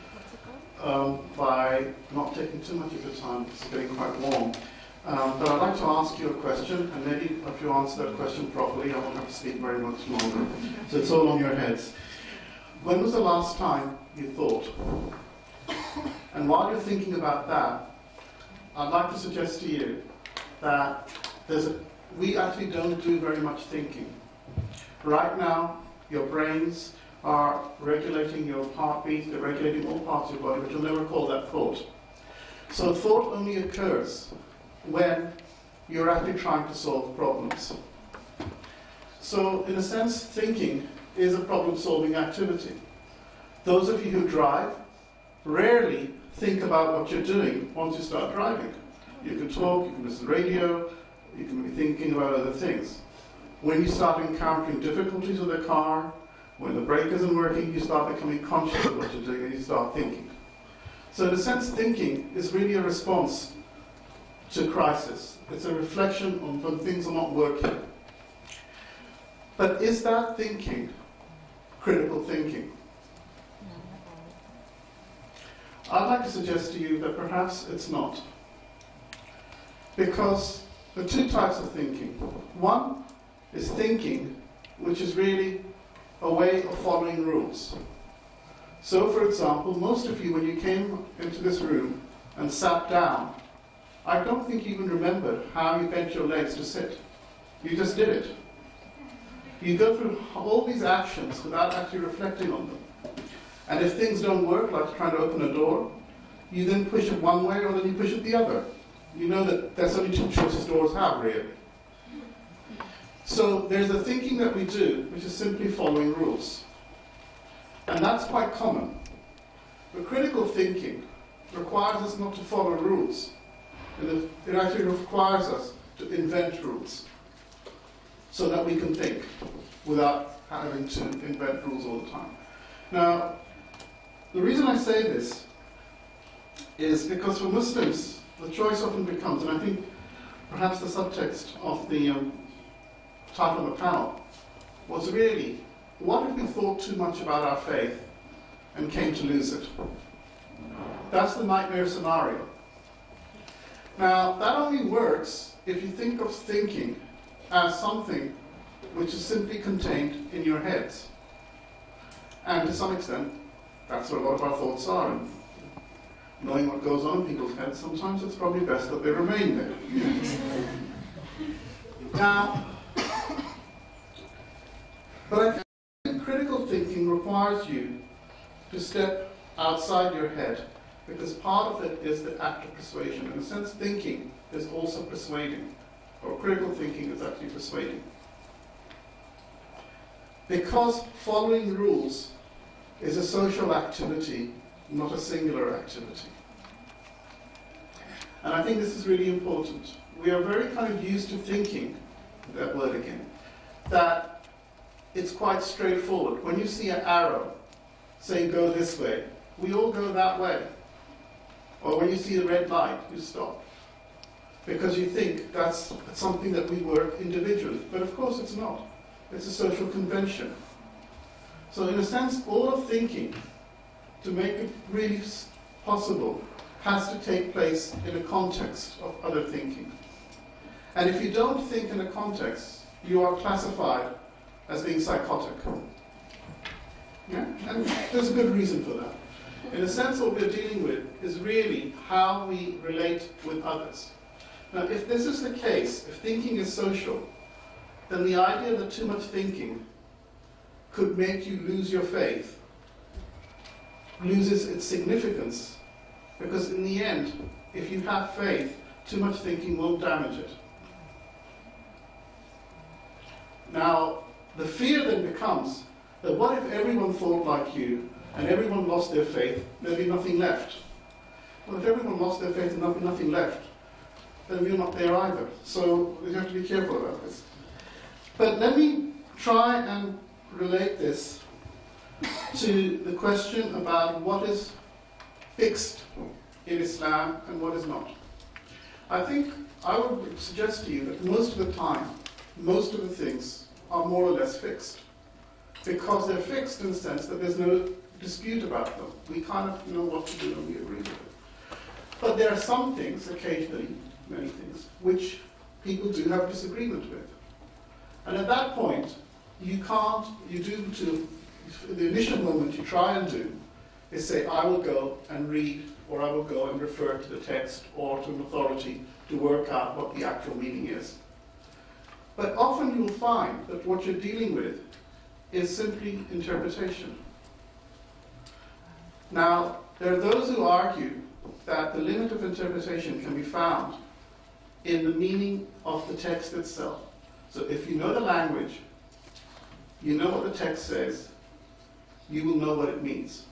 by not taking too much of your time. It's getting quite warm. But I'd like to ask you a question, and maybe if you answer that question properly, I won't have to speak very much longer. So it's all on your heads. When was the last time you thought? And while you're thinking about that, I'd like to suggest to you that we actually don't do very much thinking. Right now, your brains are regulating your heartbeat, they're regulating all parts of your body, but you'll never call that thought. So thought only occurs when you're actually trying to solve problems. So in a sense, thinking is a problem-solving activity. Those of you who drive rarely think about what you're doing once you start driving. You can talk, you can listen to radio, you can be thinking about other things. When you start encountering difficulties with a car, when the brake isn't working, you start becoming conscious of what you're doing and you start thinking. So in a sense, thinking is really a response to crisis. It's a reflection on when things are not working. But is that thinking critical thinking? I'd like to suggest to you that perhaps it's not. Because there are two types of thinking. One is thinking, which is really a way of following rules. So, for example, most of you, when you came into this room and sat down, I don't think you even remembered how you bent your legs to sit. You just did it. You go through all these actions without actually reflecting on them. And if things don't work, like trying to open a door, you then push it one way or then you push it the other. You know that there's only two choices doors have, really. So there's the thinking that we do, which is simply following rules. And that's quite common. But critical thinking requires us not to follow rules. It actually requires us to invent rules so that we can think without having to invent rules all the time. Now, the reason I say this is because for Muslims, the choice often becomes, and I think perhaps the subtext of the title of the panel was really, what if we thought too much about our faith and came to lose it? That's the nightmare scenario. Now, that only works if you think of thinking as something which is simply contained in your heads. And to some extent, that's what a lot of our thoughts are. And knowing what goes on in people's heads, sometimes it's probably best that they remain there. Now, but I think critical thinking requires you to step outside your head, because part of it is the act of persuasion. In a sense, thinking is also persuading, or critical thinking is actually persuading. Because following rules is a social activity, not a singular activity. And I think this is really important. We are very kind of used to thinking, that word again, that it's quite straightforward. When you see an arrow saying go this way, we all go that way. Or when you see a red light, you stop. Because you think that's something that we work individually. But of course it's not. It's a social convention. So in a sense, all of thinking, to make it really possible, has to take place in a context of other thinking. And if you don't think in a context, you are classified as being psychotic. Yeah? And there's a good reason for that. In a sense, what we're dealing with is really how we relate with others. Now, if this is the case, if thinking is social, then the idea that too much thinking could make you lose your faith loses its significance, because in the end, if you have faith, too much thinking won't damage it. Now, the fear then becomes that what if everyone thought like you and everyone lost their faith, there'd be nothing left. Well, if everyone lost their faith and there'd be nothing left, then we're not there either. So we have to be careful about this. But let me try and relate this to the question about what is fixed in Islam and what is not. I think I would suggest to you that most of the time, most of the things are more or less fixed. Because they're fixed in the sense that there's no dispute about them. We kind of know what to do and we agree with it. But there are some things, occasionally, many things, which people do have disagreement with. And at that point, the initial moment you try and do is say, I will go and read, or I will go and refer to the text or to an authority to work out what the actual meaning is. But often you will find that what you're dealing with is simply interpretation. Now, there are those who argue that the limit of interpretation can be found in the meaning of the text itself. So if you know the language, you know what the text says, you will know what it means.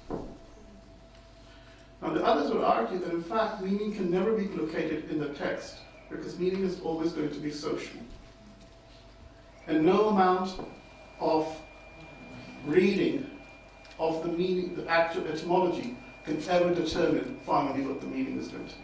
Now, the others would argue that, in fact, meaning can never be located in the text, because meaning is always going to be social. And no amount of reading of the meaning, the actual etymology, can ever determine finally what the meaning is going to be.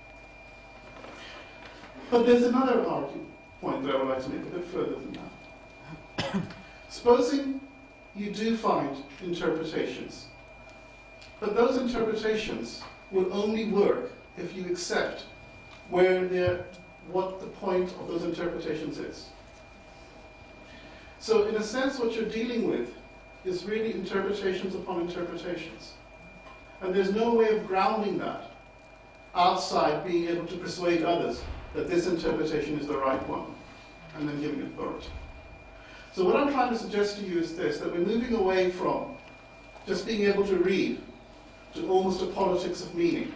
But there's another point that I would like to make a bit further than that. Supposing you do find interpretations, but those interpretations will only work if you accept what the point of those interpretations is. So in a sense, what you're dealing with is really interpretations upon interpretations. And there's no way of grounding that outside being able to persuade others that this interpretation is the right one, and then giving authority. So what I'm trying to suggest to you is this, that we're moving away from just being able to read to almost a politics of meaning.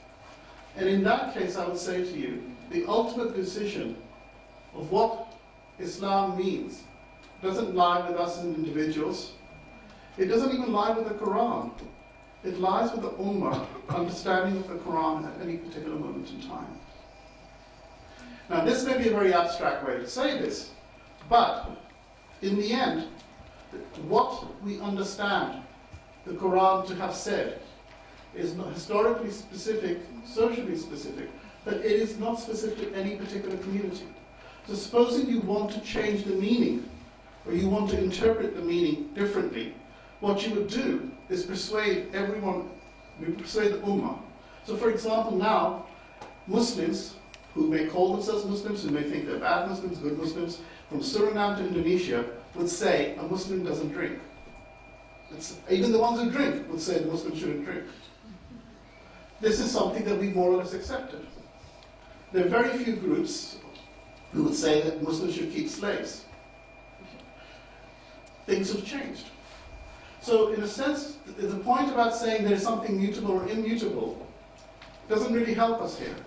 And in that case, I would say to you, the ultimate decision of what Islam means doesn't lie with us as individuals. It doesn't even lie with the Quran. It lies with the Ummah, understanding of the Quran at any particular moment in time. Now, this may be a very abstract way to say this, but in the end, what we understand the Quran to have said is not historically specific, socially specific, but it is not specific to any particular community. So supposing you want to change the meaning, or you want to interpret the meaning differently, what you would do is persuade everyone, you persuade the Ummah. So for example, now, Muslims, who may call themselves Muslims, who may think they're bad Muslims, good Muslims, from Suriname to Indonesia, would say a Muslim doesn't drink. Even the ones who drink would say the Muslim shouldn't drink. This is something that we more or less accepted. There are very few groups who would say that Muslims should keep slaves. Things have changed. So in a sense, the point about saying there's something mutable or immutable doesn't really help us here.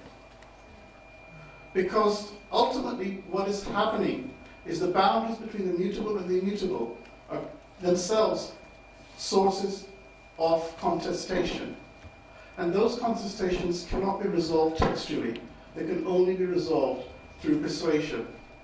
Because ultimately what is happening is the boundaries between the mutable and the immutable are themselves sources of contestation. And those contestations cannot be resolved textually. They can only be resolved through persuasion.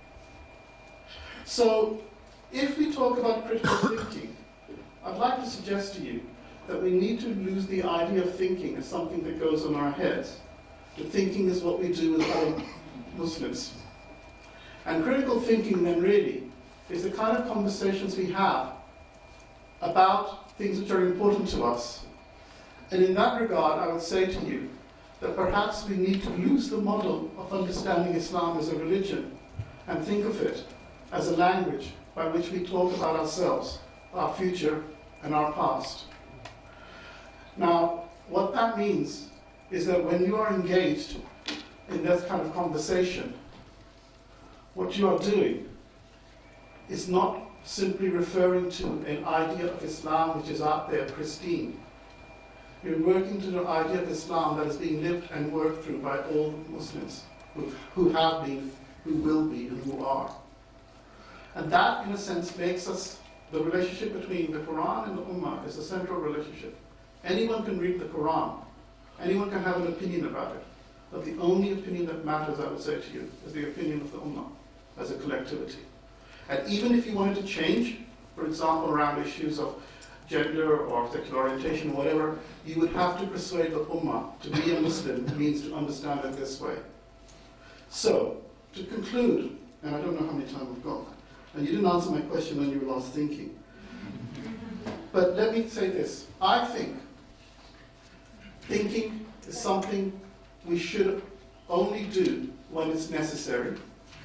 So, if we talk about critical thinking, I'd like to suggest to you that we need to lose the idea of thinking as something that goes on our heads. The thinking is what we do with other Muslims. And critical thinking then really is the kind of conversations we have about things which are important to us. And in that regard, I would say to you that perhaps we need to lose the model of understanding Islam as a religion and think of it as a language by which we talk about ourselves, our future, and our past. Now, what that means is that when you are engaged in that kind of conversation, what you are doing is not simply referring to an idea of Islam which is out there pristine. You're working to the idea of Islam that is being lived and worked through by all Muslims who have been, who will be, and who are. And that, in a sense, makes us, the relationship between the Quran and the Ummah is a central relationship. Anyone can read the Quran. Anyone can have an opinion about it. But the only opinion that matters, I would say to you, is the opinion of the Ummah as a collectivity. And even if you wanted to change, for example, around issues of gender or sexual orientation or whatever, you would have to persuade the Ummah to be a Muslim means to understand it this way. So, to conclude, and I don't know how many time we've got, and you didn't answer my question when you were last thinking, but let me say this. I think thinking is something we should only do when it's necessary.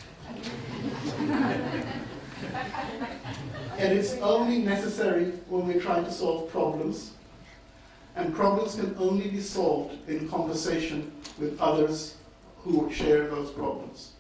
And it's only necessary when we're trying to solve problems. And problems can only be solved in conversation with others who share those problems.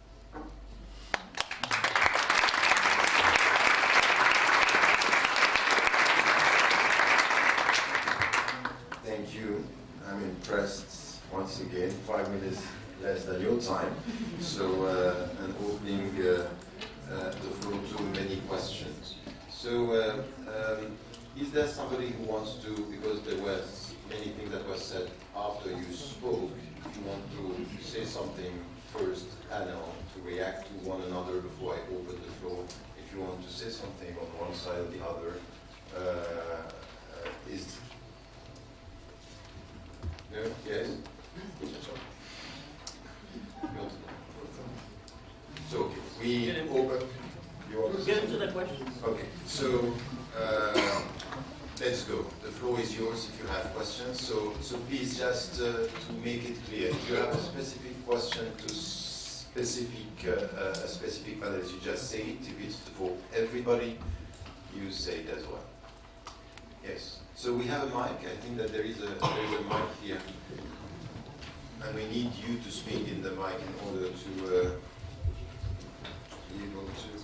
Thank you. I'm impressed once again. 5 minutes less than your time. So, and opening the floor to many questions. So, is there somebody who wants to, because there was anything that was said after you spoke, if you want to say something first, panel, to react to one another before I open the floor, if you want to say something on one side or the other, is... No? Yes? So, okay, we open... Get into the questions. Okay, so let's go. The floor is yours if you have questions. So please just to make it clear, if you have a specific question to a specific panelist, you just say it. If it's for everybody, you say it as well. Yes. So we have a mic. I think that there is a mic here, and we need you to speak in the mic in order to be able to.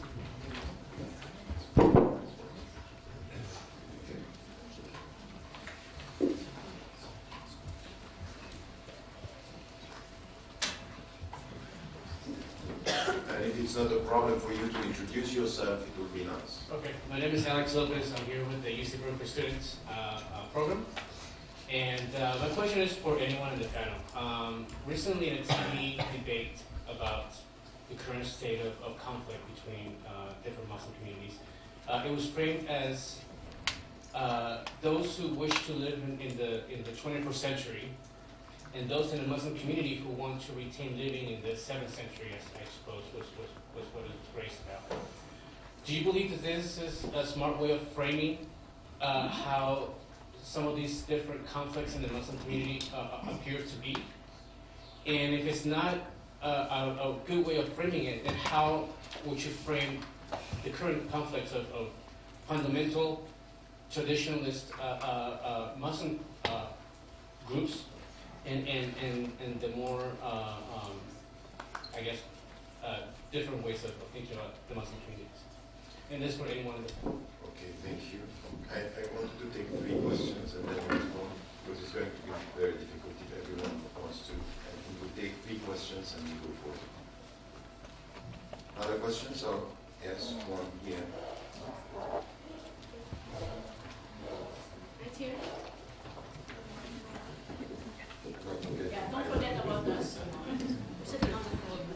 it's not a problem for you to introduce yourself, it would be nice. Okay, my name is Alex Lopez. I'm here with the UC Berkeley Students program. And my question is for anyone in the panel. Recently in a TV debate about the current state of conflict between different Muslim communities, it was framed as those who wish to live in the 21st century and those in the Muslim community who want to retain living in the 7th century, I suppose, was what it was raised about. Do you believe that this is a smart way of framing how some of these different conflicts in the Muslim community appear to be? And if it's not a good way of framing it, then how would you frame the current conflicts of fundamental, traditionalist Muslim groups and the more, I guess, different ways of thinking about the Muslim communities? And this for anyone in the panel. Okay, thank you. I wanted to take 3 questions and then respond, because it's going to be very difficult if everyone wants to. I think we'll take 3 questions and we go forward. Other questions? Or yes, one here. Right here. Okay. Yeah, don't forget about us. Sitting on the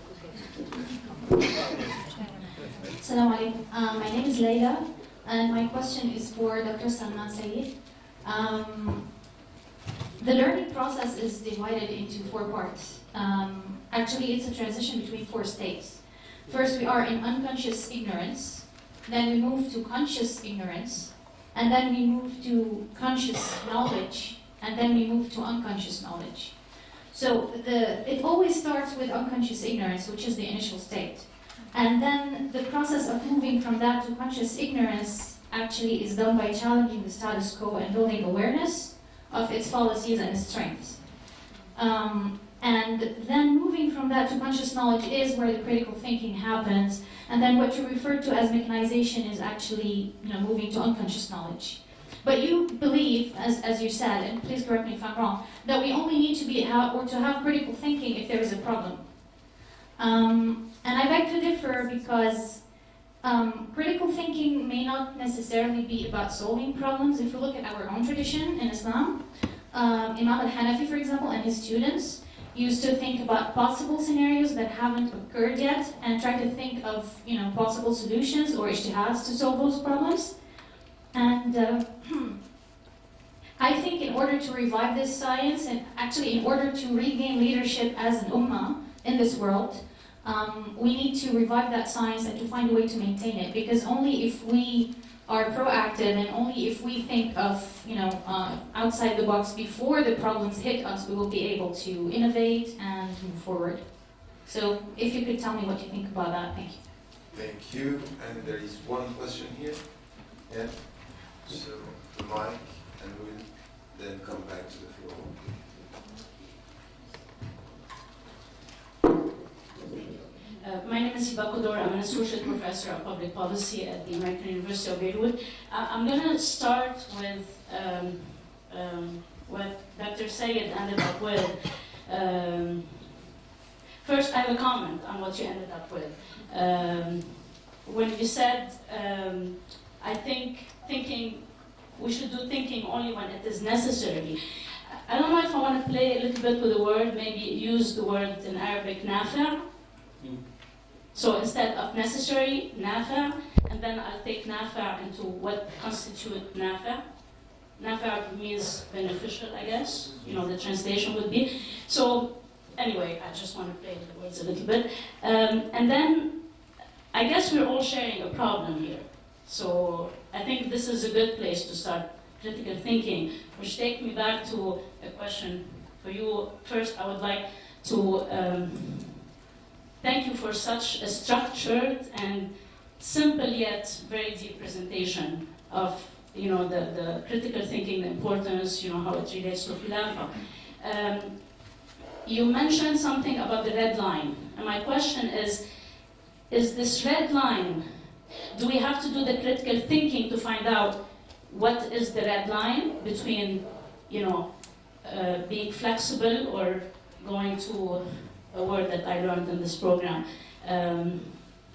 Assalamu alaikum. My name is Leila, and my question is for Dr. Salman Saeed. The learning process is divided into 4 parts. Actually, it's a transition between 4 states. First, we are in unconscious ignorance, then we move to conscious ignorance, and then we move to conscious knowledge, and then we move to unconscious knowledge. So it always starts with unconscious ignorance, which is the initial state. And then the process of moving from that to conscious ignorance actually is done by challenging the status quo and building awareness of its fallacies and its strengths. And then moving from that to conscious knowledge is where the critical thinking happens. And then what you refer to as mechanization is actually, moving to unconscious knowledge. But you believe, as you said, and please correct me if I'm wrong, that we only need to to have critical thinking if there is a problem. And I beg to differ because critical thinking may not necessarily be about solving problems. If we look at our own tradition in Islam, Imam al-Hanafi, for example, and his students used to think about possible scenarios that haven't occurred yet and try to think of possible solutions or ijtihads to solve those problems. And I think in order to revive this science, and actually in order to regain leadership as an ummah in this world, we need to revive that science and to find a way to maintain it, because only if we are proactive and only if we think of outside the box before the problems hit us, we will be able to innovate and move forward. So if you could tell me what you think about that, thank you. Thank you. And there is one question here. Yeah. So the mic, and we'll then come back to the floor. My name is Hiba Kodor. I'm an associate professor of public policy at the American University of Beirut. I'm going to start with what Dr. Sayed ended up with. First, I have a comment on what you ended up with. When you said, I think we should do thinking only when it is necessary. I don't know if I want to play a little bit with the word, maybe use the word in Arabic, nafi'. So instead of necessary, nafi', and then I'll take nafi' into what constitutes nafi'. Nafi' means beneficial, I guess. The translation would be. So anyway, I just want to play with the words a little bit. And then I guess we're all sharing a problem here. So I think this is a good place to start critical thinking, which takes me back to a question for you. First, I would like to thank you for such a structured and simple yet very deep presentation of the critical thinking, the importance, how it relates to Khilafah. You mentioned something about the red line, and my question is this red line, do we have to do the critical thinking to find out what is the red line between, being flexible or going to a word that I learned in this program,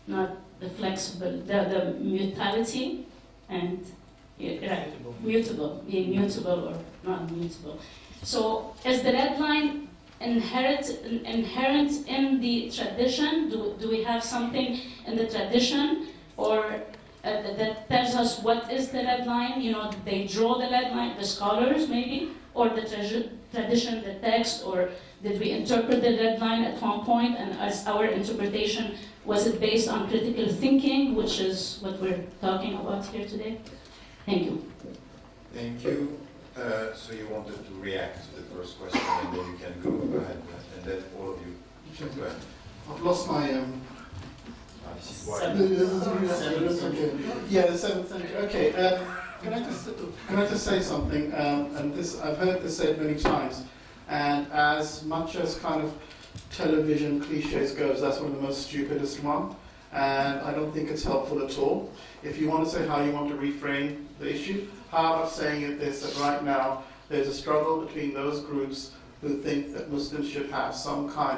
not the flexible, the mutality, and right, mutable, being mutable or not mutable. So is the red line inherent in the tradition? Do we have something in the tradition, or that tells us what is the red line? You know, they draw the red line, the scholars maybe, or the tradition, the text, or did we interpret the red line at one point, and as our interpretation, was it based on critical thinking, which is what we're talking about here today? Thank you. Thank you. So you wanted to react to the first question, and then you can go ahead, and then all of you. Go ahead. I've lost my... This is why. Okay. Yeah, the 7th century. Okay. Can I just say something? And this, I've heard this said many times. And as much as kind of television cliches goes, that's one of the most stupidest one. And I don't think it's helpful at all. If you want to say how you want to reframe the issue, how about saying it this, that right now there's a struggle between those groups who think that Muslims should have some kind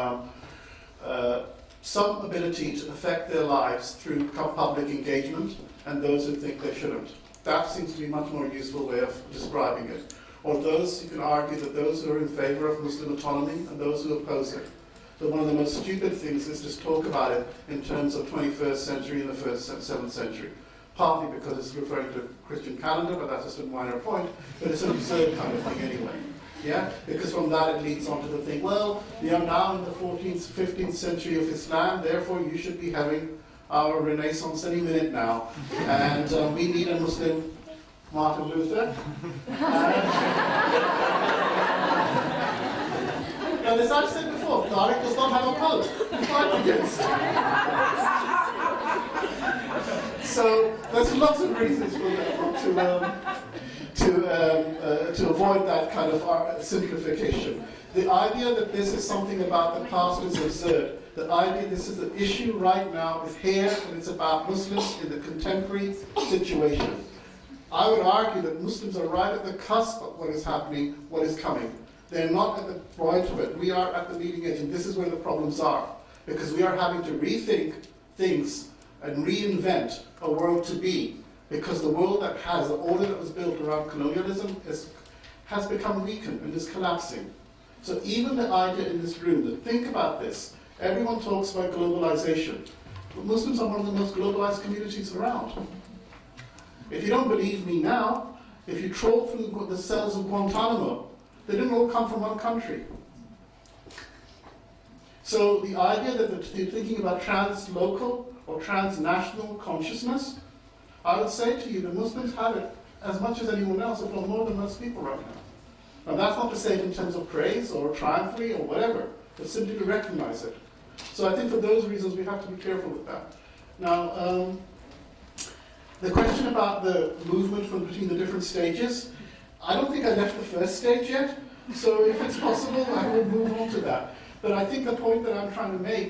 of some ability to affect their lives through public engagement, and those who think they shouldn't. That seems to be a much more useful way of describing it. Or those, you can argue that those who are in favor of Muslim autonomy and those who oppose it. So one of the most stupid things is to talk about it in terms of 21st century and the 7th century. Partly because it's referring to Christian calendar, but that's just a minor point, but it's an absurd kind of thing anyway. Yeah? Because from that it leads on to the thing, well, we are now in the 14th, 15th century of Islam, therefore you should be having our Renaissance any minute now. And we need a Muslim Martin Luther. And as I've said before, Tariq does not have a pope to fight against. So there's lots of reasons for that, to avoid that kind of simplification. The idea that this is something about the past is absurd. The idea this is the issue right now is here, and it's about Muslims in the contemporary situation. I would argue that Muslims are right at the cusp of what is happening, what is coming. They're not at the point of it. We are at the leading edge, and this is where the problems are. Because we are having to rethink things and reinvent a world to be. Because the world that has, the order that was built around colonialism has become weakened and is collapsing. So even the idea in this room, that think about this, everyone talks about globalization. But Muslims are one of the most globalized communities around. If you don't believe me now, if you troll through the cells of Guantanamo, they didn't all come from one country. So the idea that you're thinking about trans-local or transnational consciousness, I would say to you that Muslims have it as much as anyone else, if not more than most people right now. Now that's not to say it in terms of praise or triumphantly or whatever, but simply to recognize it. So I think for those reasons we have to be careful with that. Now, the question about the movement from between the different stages, I don't think I left the first stage yet, so if it's possible, I will move on to that. But I think the point that I'm trying to make,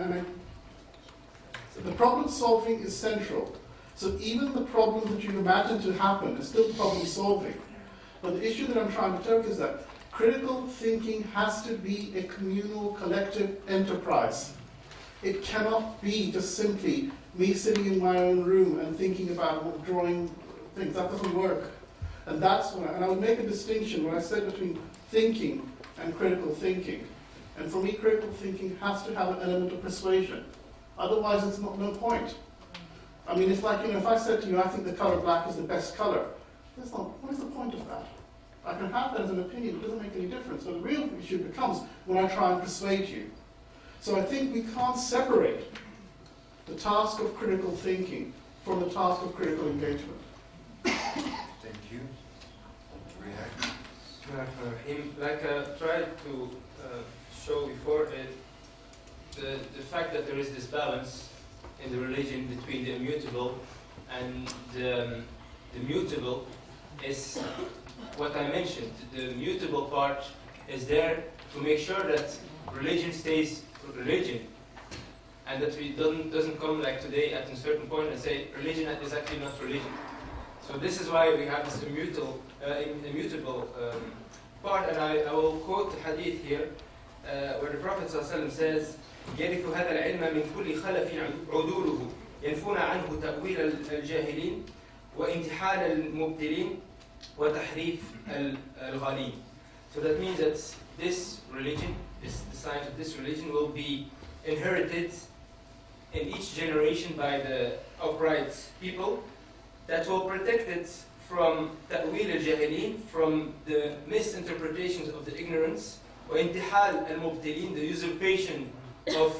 the problem solving is central. So even the problem that you imagine to happen is still problem solving. But the issue that I'm trying to tell you is that critical thinking has to be a communal, collective enterprise. It cannot be just simply me sitting in my own room and thinking about drawing things. That doesn't work. And that's when I would make a distinction when I said between thinking and critical thinking. And for me, critical thinking has to have an element of persuasion. Otherwise, it's no point. I mean, it's like, if I said to you, I think the color black is the best color, what is the point of that? I can have that as an opinion, it doesn't make any difference. But the real issue becomes when I try and persuade you. So I think we can't separate the task of critical thinking from the task of critical engagement. Thank you. React. Like I tried to show before, the fact that there is this balance in the religion between the immutable and the mutable is what I mentioned. The mutable part is there to make sure that religion stays religion, and that we doesn't come like today at a certain point and say religion is actually not religion. So this is why we have this immutable part, and I will quote the hadith here. where the Prophet ﷺ says, يرث هذا العلم من كل خلف عدوله ينفون عنه تأويل الجاهلين وانتحال المبتلين وتحريف الغالين. So that means that this religion, the science of this religion will be inherited in each generation by the upright people that will protect it from ta'wil al-jahilin, from the misinterpretations of the ignorance, وانتحال المبتلين, the usurpation of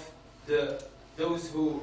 those who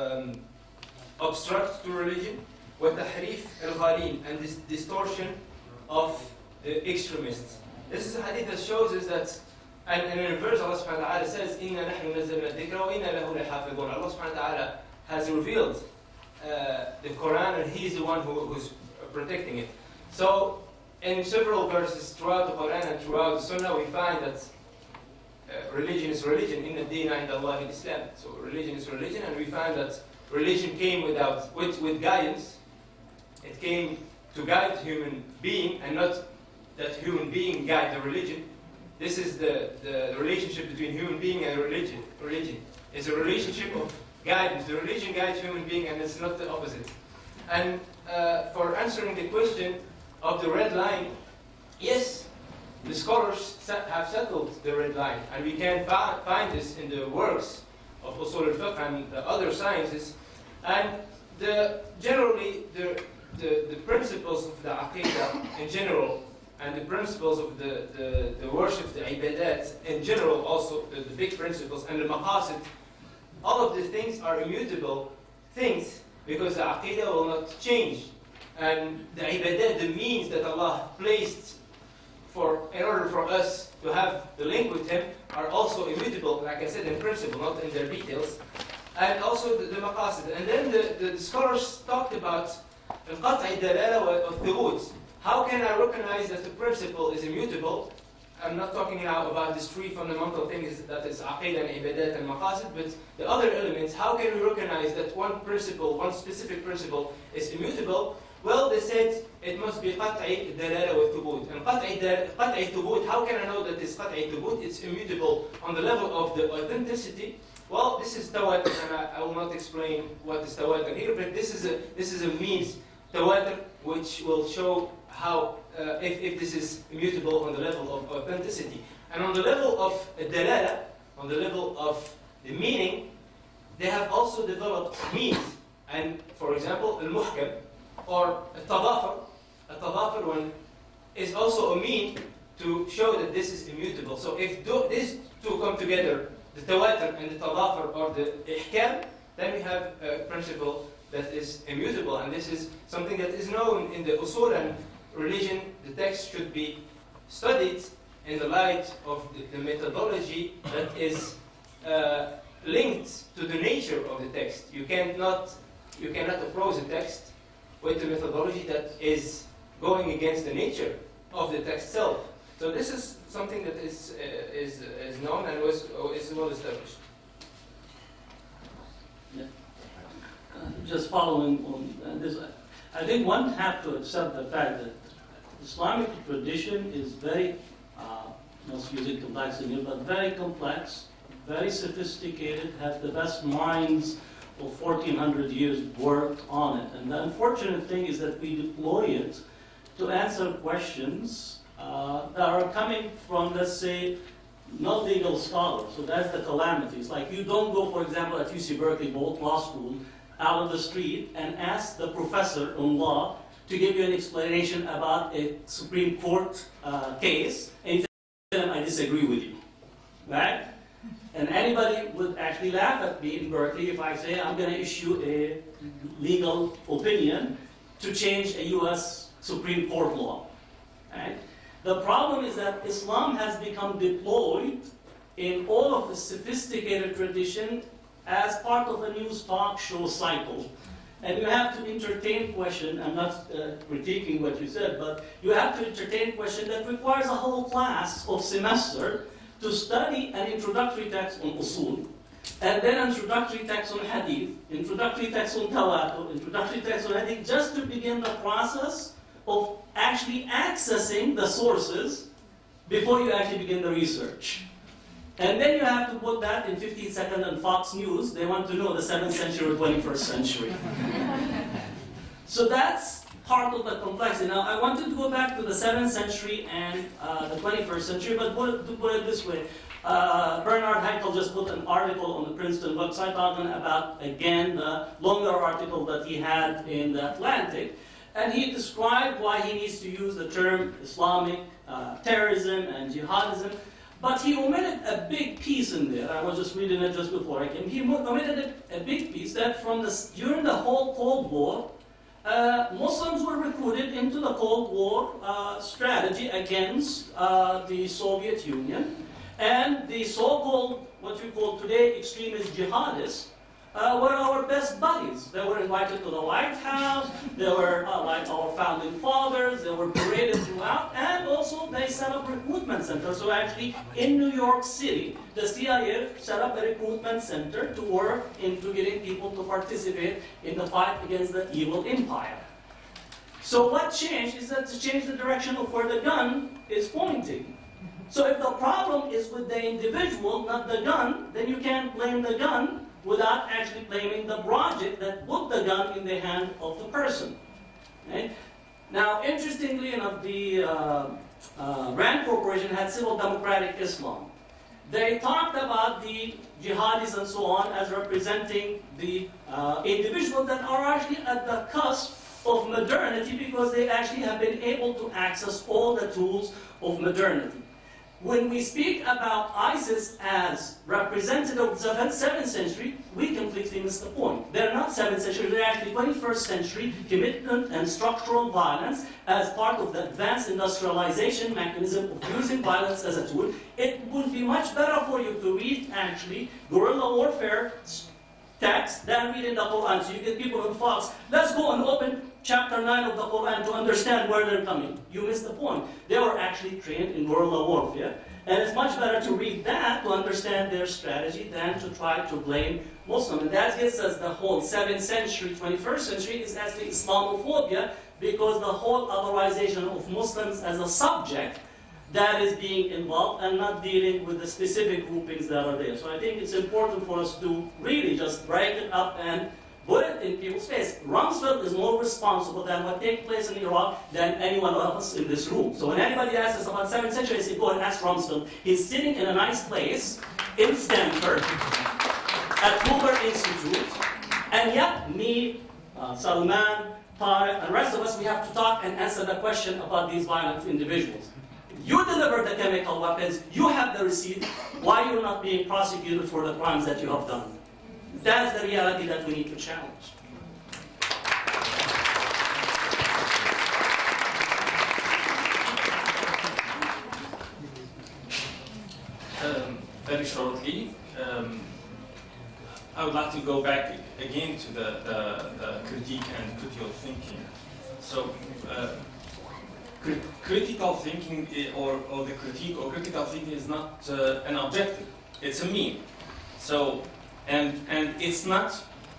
obstruct to religion, وتحريف الغالين, and this distortion of the extremists. This is a hadith that shows us that, and in a verse Allah subhanahu wa ta'ala says, إِنَّا نَحْنُ نَزَّلْنَا الذِّكْرَ وَإِنَّا لَهُ لَحَافِظُونَ. Allah subhanahu wa ta'ala has revealed the Quran, and He is the one who's protecting it. So, in several verses throughout the Quran and throughout the Sunnah, we find that religion is religion. إِنَّ الدِّينَ عِنْدَ اللَّهِ الْإِسْلَامِ. So, religion is religion, and we find that religion came with guidance. It came to guide human being, and not that human being guide the religion. This is the relationship between human being and religion. Religion is a relationship of guidance. The religion guides human being, and it's not the opposite. And for answering the question of the red line, yes, the scholars have settled the red line, and we can find this in the works of Usul al-Fiqh and the other sciences. And generally, the principles of the Aqidah in general, and the principles of the worship, the ibadat in general, also the big principles, and the maqasid, all of these things are immutable things, because the Aqidah will not change. And the ibadat, the means that Allah placed in order for us to have the link with Him, are also immutable, like I said, in principle, not in their details. And also the maqasid. And then the scholars talked about al-qat'i dalala wa al-thubut. How can I recognize that the principle is immutable? I'm not talking now about these three fundamental things, that is aqidah and ibadat and maqasid, but the other elements. How can we recognize that one principle, one specific principle, is immutable? Well, they said it must be qat'i dalala wa thubut. And qat'i thubut, how can I know that it's qat'i thubut? It's immutable on the level of the authenticity. Well, this is tawatur, and I will not explain what is tawatur here, but this is a means, tawatur, which will show how if this is immutable on the level of authenticity. And on the level of dalala, on the level of the meaning, they have also developed means. And for example, al-muhkam or al-tadafur is also a mean to show that this is immutable. So if these two come together, the tawatur and the tadafur or the ihkam, then we have a principle that is immutable. And this is something that is known in the usul and religion. The text should be studied in the light of the methodology that is linked to the nature of the text. You cannot approach the text with the methodology that is going against the nature of the text itself. So this is something that is known and is well established. Yeah. Just following on this, I think one has to accept the fact that Islamic tradition is very, not using complexity, but very complex, very sophisticated, has the best minds of 1400 years worked on it. And the unfortunate thing is that we deploy it to answer questions that are coming from, let's say, not legal scholars. So that's the calamity. It's like you don't go, for example, at UC Berkeley Bolt Law School, out of the street and ask the professor in law to give you an explanation about a Supreme Court case, and you tell them, I disagree with you, right? And anybody would actually laugh at me in Berkeley if I say I'm going to issue a legal opinion to change a U.S. Supreme Court law, right? The problem is that Islam has become deployed in all of the sophisticated tradition as part of a news talk show cycle. And you have to entertain question, I'm not critiquing what you said, but you have to entertain question that requires a whole class of semester to study an introductory text on usul, and then introductory text on hadith, introductory text on tawatur, introductory text on hadith, just to begin the process of actually accessing the sources before you actually begin the research. And then you have to put that in 15 seconds on Fox News. They want to know the 7th century or 21st century. So that's part of the complexity. Now, I wanted to go back to the 7th century and the 21st century, but to put it this way, Bernard Haeckel just put an article on the Princeton website talking about, again, the longer article that he had in the Atlantic, and he described why he needs to use the term Islamic terrorism and jihadism, but he omitted a big piece in there. I was just reading it just before I came. He omitted a big piece that during the whole Cold War, Muslims were recruited into the Cold War strategy against the Soviet Union, and the so-called, what we call today, extremist jihadists, were our best buddies. They were invited to the White House, they were like our founding fathers, they were paraded throughout, and also they set up recruitment centers. So actually, in New York City, the CIA set up a recruitment center to work into getting people to participate in the fight against the evil empire. So what changed is that to change the direction of where the gun is pointing. So if the problem is with the individual, not the gun, then you can't blame the gun without actually blaming the project that put the gun in the hand of the person. Okay? Now, interestingly enough, the RAND Corporation had Civil Democratic Islam. They talked about the jihadis and so on as representing the individuals that are actually at the cusp of modernity because they actually have been able to access all the tools of modernity. When we speak about ISIS as representative of the 7th century, we completely miss the point. They're not 7th century, they're actually 21st century commitment and structural violence as part of the advanced industrialization mechanism of using violence as a tool. It would be much better for you to read, actually, guerrilla warfare text than reading the Quran. So you get people in Fox, let's go and open chapter 9 of the Quran to understand where they're coming. You missed the point. They were actually trained in guerrilla warfare. And it's much better to read that to understand their strategy than to try to blame Muslims. And that gets us the whole 7th century, 21st century is actually Islamophobia because the whole otherization of Muslims as a subject that is being involved and not dealing with the specific groupings that are there. So I think it's important for us to really just break it up and put it in people's face. Rumsfeld is more responsible than what takes place in Iraq than anyone else in this room. So when anybody asks us about 7th century, I say, go and ask Rumsfeld. He's sitting in a nice place in Stanford at Hoover Institute, and yet me, Salman, Tariq, and the rest of us, we have to talk and answer the question about these violent individuals. You delivered the chemical weapons, you have the receipt, why you're not being prosecuted for the crimes that you have done? That's the reality that we need to challenge. Very shortly, I would like to go back again to the critique and critical thinking. So, critical thinking or the critique or critical thinking is not an objective; it's a mean. So. And it's not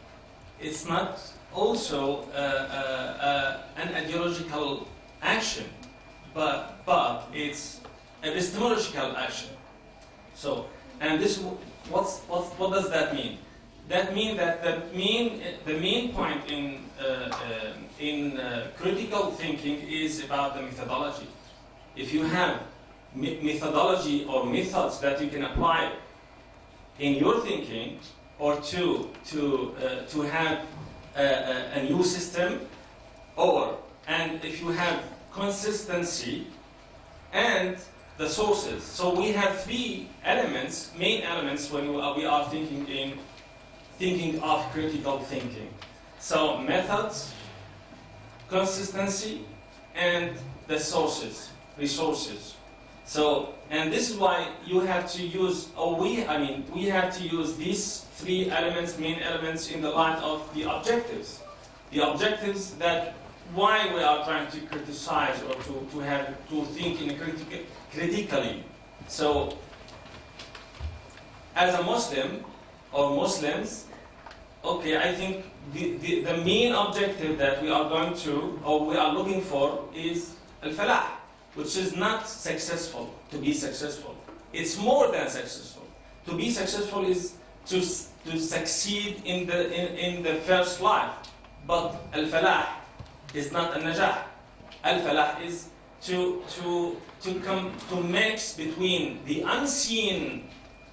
also an ideological action, but it's epistemological action. So, and this what does that mean? That means that the main point in critical thinking is about the methodology. If you have methodology or methods that you can apply in your thinking, or to have a new system, and if you have consistency and the sources. So we have three elements, main elements when we are thinking of critical thinking. So methods, consistency, and the sources, resources. So, and this is why you have to use, we have to use these three elements, main elements, in the light of the objectives. The objectives that why we are trying to criticize or to think in critically. So, as a Muslim or Muslims, okay, I think the main objective that we are going to or we are looking for is al-falah, which is not successful, to be successful. It's more than successful. to be successful is to succeed in the first life. But al-falah is not al-najah. Al-falah is to mix between the unseen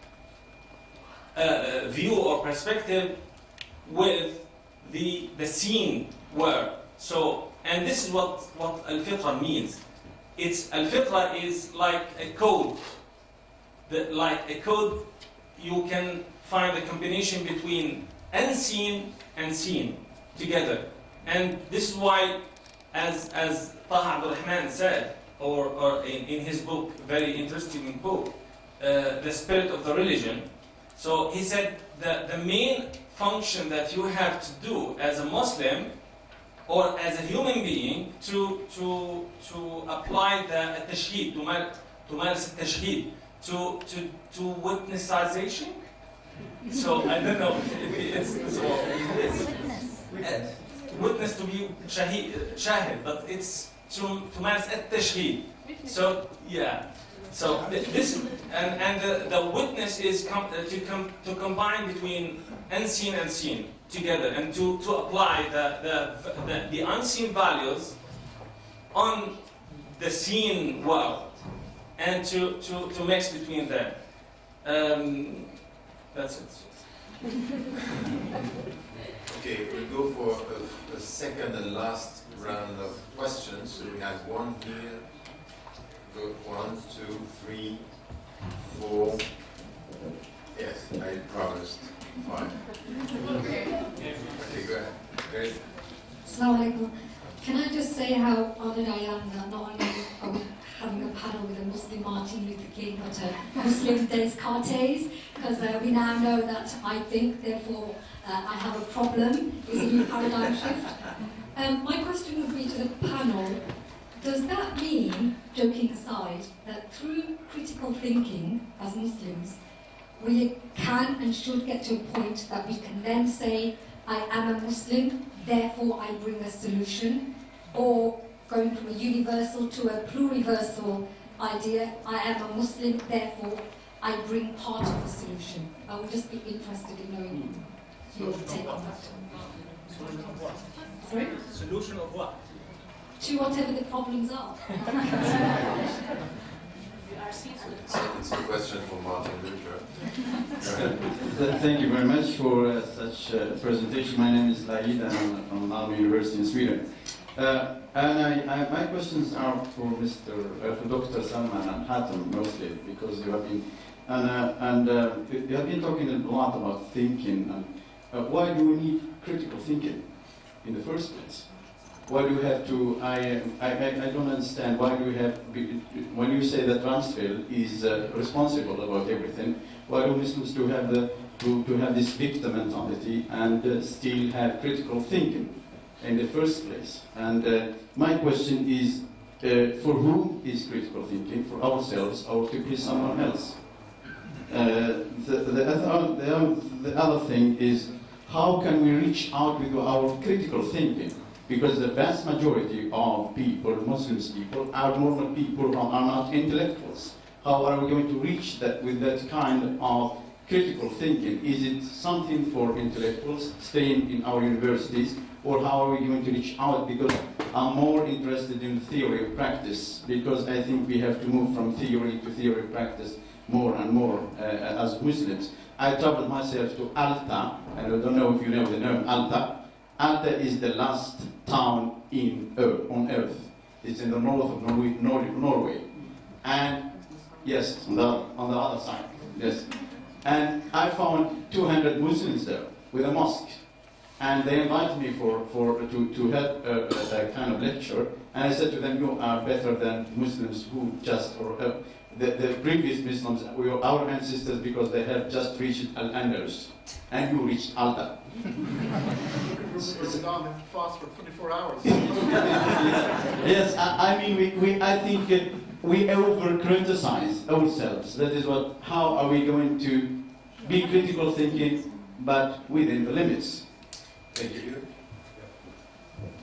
view or perspective with the seen word. So, and this is what al-fitra means. Al-fitra is like a code. Like a code, you can find a combination between unseen and seen together. And this is why, as Taha Abdul Rahman said, or in his book, very interesting book, The Spirit of the Religion. So he said that the main function that you have to do as a Muslim or as a human being to apply the tashheed, to maras tashheed, to witnessization. So I don't know if it's witness to be shahid, but it's to maras tashheed. So yeah. So this and the witness is to combine between unseen and seen together, and to apply the unseen values on the seen world, and to mix between them. That's it. Okay, we'll go for a second and last round of questions. So we have one here. Go 1, 2, 3, 4. Yes, I promised. 5. Okay, go ahead. Great. Assalamu alaikum. Can I just say how honored I am that not only are we having a panel with a Muslim Martin Luther King, but a Muslim Descartes, because we now know that I think, therefore I have a problem. It's a new paradigm shift. My question would be to the panel. Does that mean, joking aside, that through critical thinking as Muslims, we can and should get to a point that we can then say, I am a Muslim, therefore I bring a solution, or going from a universal to a pluriversal idea, I am a Muslim, therefore I bring part of the solution? I would just be interested in knowing your take on that. Solution of what? Sorry? Solution of what? To whatever the problems are. It's a question for Martin Luther. Thank you very much for such a presentation. My name is Laid and I'm from Malmö University in Sweden. And my questions are for Dr. Salman and Hatem mostly, because you have been you have been talking a lot about thinking and why do we need critical thinking in the first place? Why do we have to? I don't understand. Why do we have? When you say that Rumsfeld is responsible about everything, why do Muslims to have this victim mentality and still have critical thinking in the first place? And my question is, for whom is critical thinking? For ourselves or to please someone else? The other thing is, how can we reach out with our critical thinking? Because the vast majority of people, Muslim people, are normal people who are not intellectuals. How are we going to reach that with that kind of critical thinking? Is it something for intellectuals staying in our universities, or how are we going to reach out? Because I'm more interested in theory of practice, because I think we have to move from theory to theory of practice more and more as Muslims. I traveled myself to Alta, and I don't know if you know the name Alta. Alta is the last town on earth. It's in the north of Norway. And yes, on the other side. Yes. And I found 200 Muslims there with a mosque. And they invited me to have a kind of lecture. And I said to them, you are better than Muslims who just, the previous Muslims, we were our ancestors because they have just reached Al-Andalus. And you reached Alta. It's gone fast for 24 hours. Yes, I mean, I think we over-criticize ourselves. That is what. How are we going to be critical thinking, but within the limits? Thank you.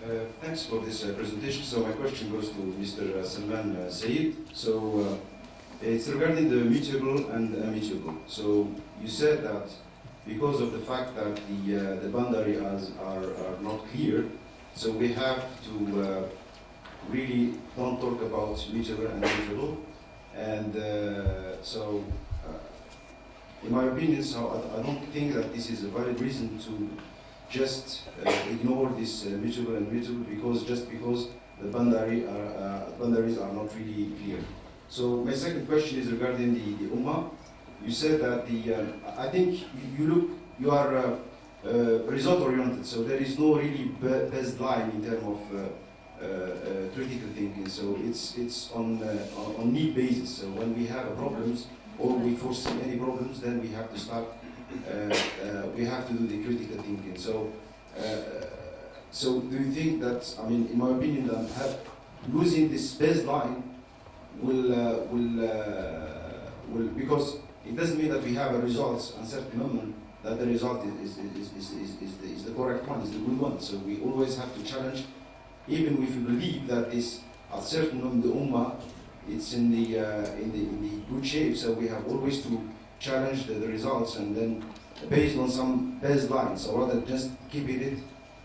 Thanks for this presentation. So my question goes to Mr. Salman Saeed. So It's regarding the mutable and immutable. So you said that because of the fact that the boundaries are not clear, so we have to really don't talk about mutable and immutable. And so, in my opinion, so I don't think that this is a valid reason to just ignore this mutable and immutable because the boundaries are not really clear. So my second question is regarding the Ummah. You said that I think you are result oriented, so there is no really best line in terms of critical thinking. So it's on need basis. So when we have problems or we foresee any problems, then we have to start. We have to do the critical thinking. So. So do you think that, I mean, in my opinion, that losing this baseline will because it doesn't mean that we have a result at a certain moment that the result is the correct one, is the good one. So we always have to challenge, even if we believe that this at certain moment the Ummah it's in the good shape. So we have always to challenge the results and then based on some baseline. So rather just keeping it.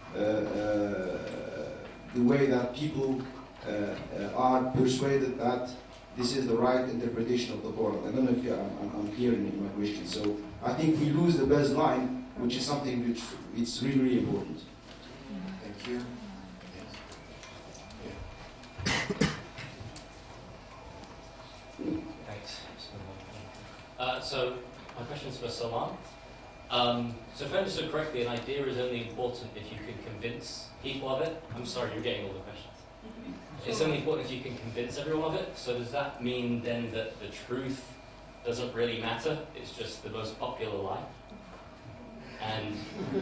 The way that people are persuaded that this is the right interpretation of the Quran. I don't know if I'm clear in my question. So I think we lose the baseline, which is something which it's really, really important. Thank you. Thanks. So my question is for Salman. So if I understood correctly, an idea is only important if you can convince people of it. I'm sorry, you're getting all the questions. It's only important if you can convince everyone of it. So does that mean then that the truth doesn't really matter? It's just the most popular lie? And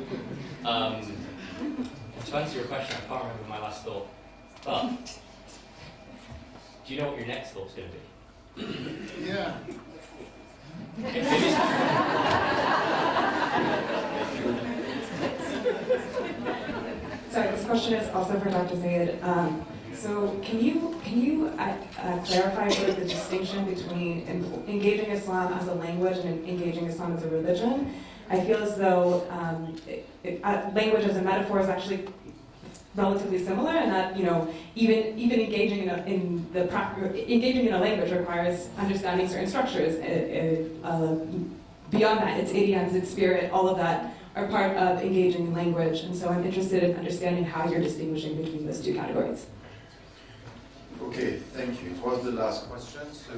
to answer your question, I can't remember my last thought. But do you know what your next thought's going to be? Yeah. Sorry, this question is also for Dr. Zayed. So can you clarify sort of the distinction between engaging Islam as a language and engaging Islam as a religion? I feel as though language as a metaphor is actually relatively similar, and that even engaging engaging in a language requires understanding certain structures. Beyond that, its idioms, its spirit, all of that are part of engaging in language. And so I'm interested in understanding how you're distinguishing between those two categories. Okay, thank you. It was the last question. So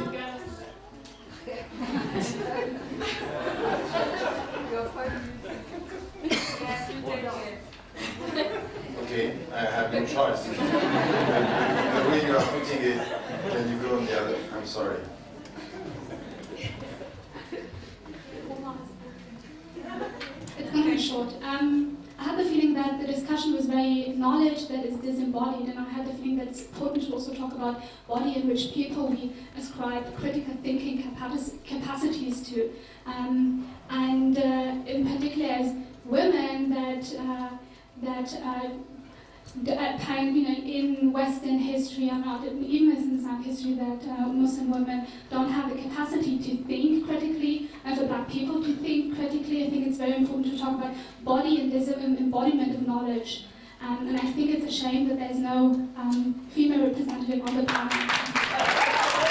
okay, I have no choice. The way you are putting it, then you go on the other. I'm sorry. It's going to be short. I had the feeling that the discussion was very knowledge that is disembodied, and I had the feeling that it's important to also talk about body in which people we ascribe critical thinking capacities to. And in particular as women in Western history and not even in Islamic history that Muslim women don't have the capacity to think critically, and for Black people to think critically. I think it's very important to talk about body and this embodiment of knowledge. And I think it's a shame that there's no female representative on the panel.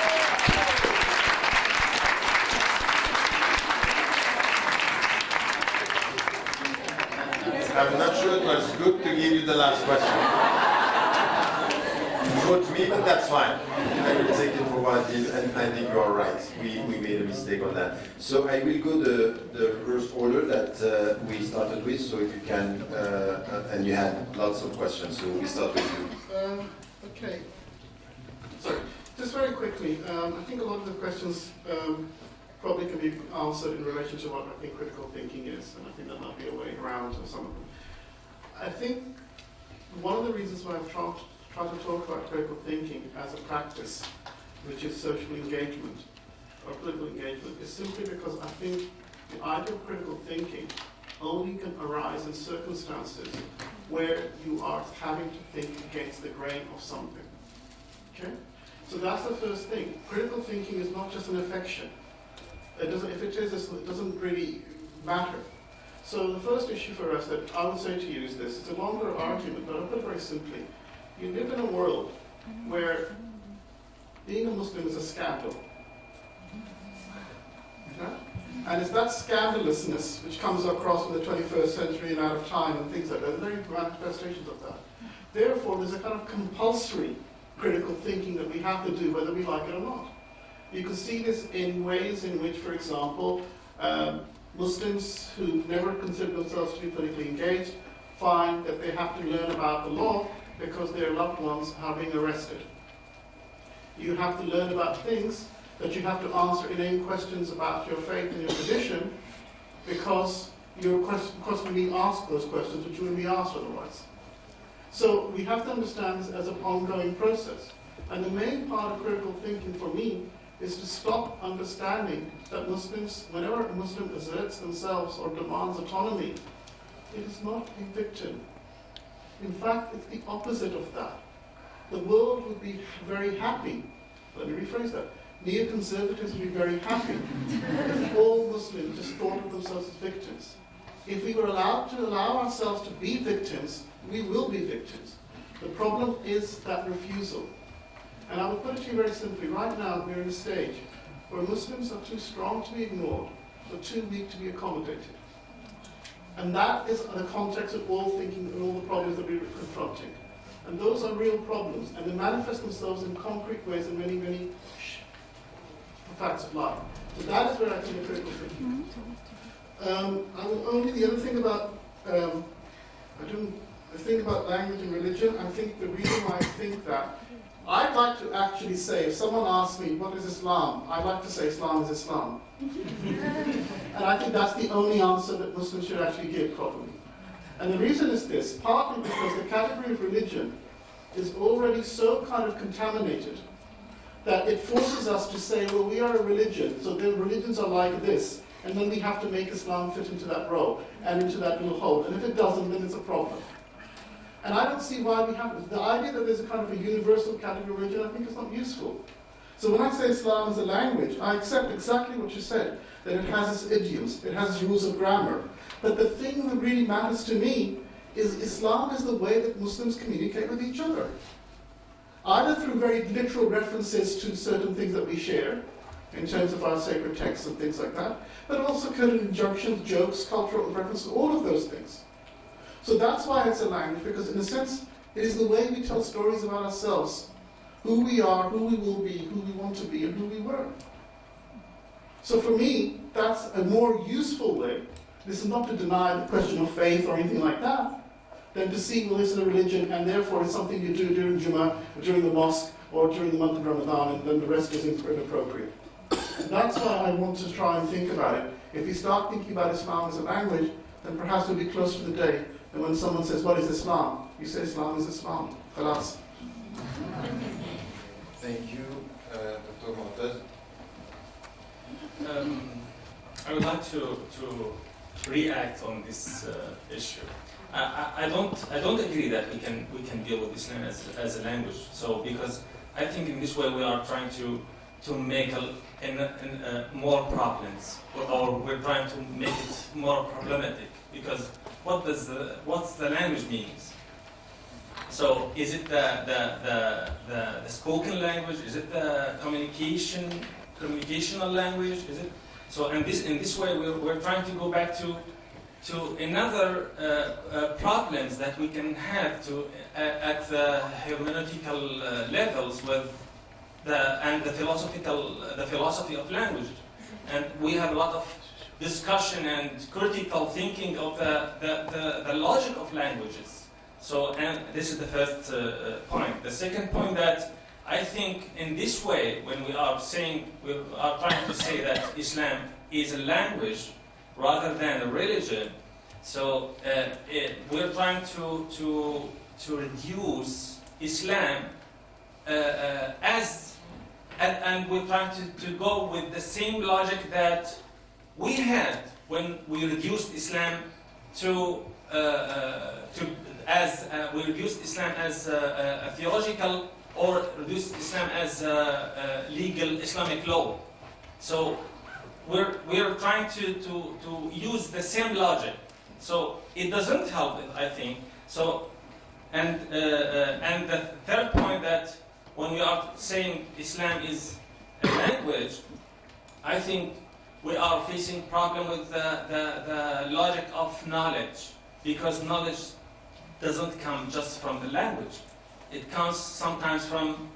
I'm not sure it was good to give you the last question. You vote me, but that's fine. I will take it for what it is, and I think you are right. We made a mistake on that. So I will go the first order that we started with, so if you can, and you had lots of questions, so we start with you. Okay. Sorry, just very quickly, I think a lot of the questions probably can be answered in relation to what I think critical thinking is, and I think there might be a way around some of them. I think one of the reasons why I've tried to talk about critical thinking as a practice, which is social engagement or political engagement, is simply because I think the idea of critical thinking only can arise in circumstances where you are having to think against the grain of something. Okay? So that's the first thing. Critical thinking is not just an affection. If it is, it doesn't really matter. So the first issue for us that I would say to you is this. It's a longer argument, but I'll put it very simply. You live in a world where being a Muslim is a scandal. Okay? And it's that scandalousness which comes across in the 21st century and out of time and things like that. There are very manifestations of that. Therefore, there's a kind of compulsory critical thinking that we have to do whether we like it or not. You can see this in ways in which, for example, Muslims who never consider themselves to be politically engaged find that they have to learn about the law because their loved ones are being arrested. You have to learn about things that you have to answer inane questions about your faith and your tradition because you're constantly being asked those questions which you wouldn't be asked otherwise. So we have to understand this as an ongoing process. And the main part of critical thinking for me is to stop understanding that Muslims, whenever a Muslim asserts themselves or demands autonomy, it is not a victim. In fact, it's the opposite of that. The world would be very happy. Let me rephrase that. Neoconservatives would be very happy if all Muslims just thought of themselves as victims. If we were allowed to allow ourselves to be victims, we will be victims. The problem is that refusal. And I will put it to you very simply. Right now, we're in a stage where Muslims are too strong to be ignored, but too weak to be accommodated. And that is the context of all thinking and all the problems that we're confronting. And those are real problems, and they manifest themselves in concrete ways in many, many facts of life. So that is where I think the critical thinking. The other thing about, the thing about language and religion, I think the reason why I think that, I'd like to actually say, if someone asks me, what is Islam? I'd like to say Islam is Islam. And I think that's the only answer that Muslims should actually give properly. And the reason is this, partly because the category of religion is already so kind of contaminated that it forces us to say, well, we are a religion, so the religions are like this, and then we have to make Islam fit into that role and into that little hole. And if it doesn't, then it's a problem. And I don't see why we have the idea that there's a kind of a universal category of religion. I think it's not useful. So when I say Islam is a language, I accept exactly what you said, that it has its idioms, it has its rules of grammar. But the thing that really matters to me is Islam is the way that Muslims communicate with each other. Either through very literal references to certain things that we share, in terms of our sacred texts and things like that, but also current injunctions, jokes, cultural references, all of those things. So that's why it's a language, because in a sense, it is the way we tell stories about ourselves, who we are, who we will be, who we want to be, and who we were. So for me, that's a more useful way. This is not to deny the question of faith or anything like that, than to see, well, this is a religion, and therefore it's something you do during Jummah, or during the mosque, or during the month of Ramadan, and then the rest is inappropriate. And that's why I want to try and think about it. If we start thinking about Islam as a language, then perhaps we'll be close to the day that when someone says, what is Islam? You say Islam is Islam. Khalas. Thank you, Dr. Mu'taz. I would like to react on this issue. I don't agree that we can deal with Islam as a language. So because I think in this way we are trying to make more problems, or we're trying to make it more problematic. Because what's the language means? So is it the spoken language? Is it the communicational language? Is it so? And in this way we're trying to go back to another problems that we can have at the hermeneutical levels with the philosophy of language, and we have a lot of discussion and critical thinking of the logic of languages. So, and this is the first point. The second point, that I think in this way, when we are trying to say that Islam is a language rather than a religion, so we're trying to reduce Islam and we're trying to go with the same logic that we had when we reduced Islam as a theological or reduce Islam as legal Islamic law. So we're trying to use the same logic. So it doesn't help, I think. So and the third point, that when we are saying Islam is a language, I think we are facing problem with the logic of knowledge, because knowledge doesn't come just from the language. It comes sometimes from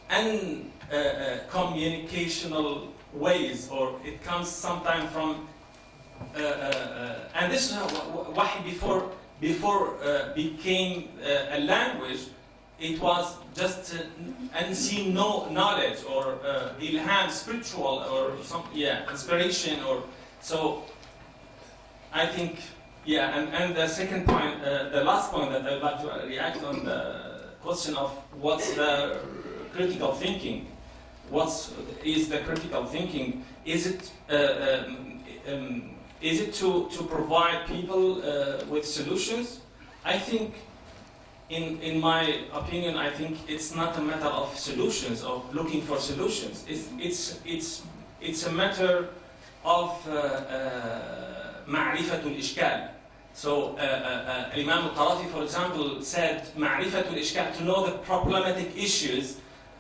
communicational ways, or it comes sometimes from and this is Wahy before became a language. It was just unseen knowledge, or ilham, spiritual, or some inspiration, or so. I think and the second point, the last point that I would like to react on the question of what's the critical thinking. What is the critical thinking? Is it to provide people with solutions? I think, in my opinion, I think it's not a matter of solutions, of looking for solutions. It's a matter of ma'rifatul ishkal. So Imam al-Qarafi, for example, said ma'rifatul ishkal, to know the problematic issues,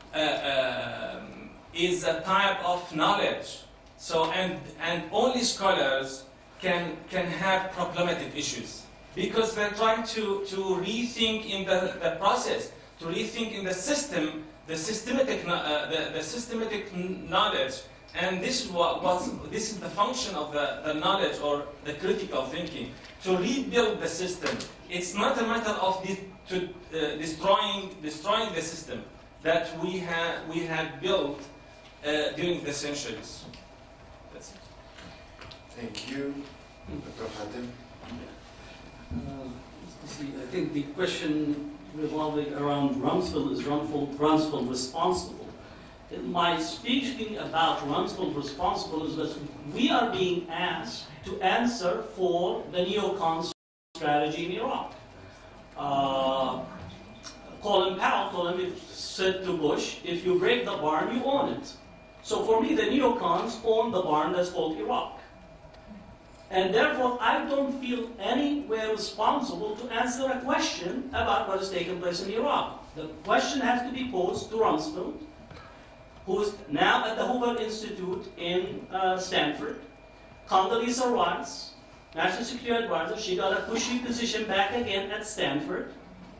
is a type of knowledge. So and only scholars can have problematic issues, because they're trying to rethink in the process, to rethink in the system, the systematic knowledge, and this is this is the function of the knowledge, or the critical thinking, to rebuild the system. It's not a matter of destroying the system that we had built during the centuries. That's it. Thank you, Dr. Hatem. I think the question revolving around Rumsfeld, is Rumsfeld responsible? My speaking about Rumsfeld responsible is that we are being asked to answer for the neocon strategy in Iraq. Colin Powell said to Bush, if you break the barn, you own it. So for me, the neocons own the barn that's called Iraq. And therefore, I don't feel anywhere responsible to answer a question about what has taken place in Iraq. The question has to be posed to Rumsfeld, who's now at the Hoover Institute in Stanford. Condoleezza Rice, National Security Advisor, she got a cushy position back again at Stanford.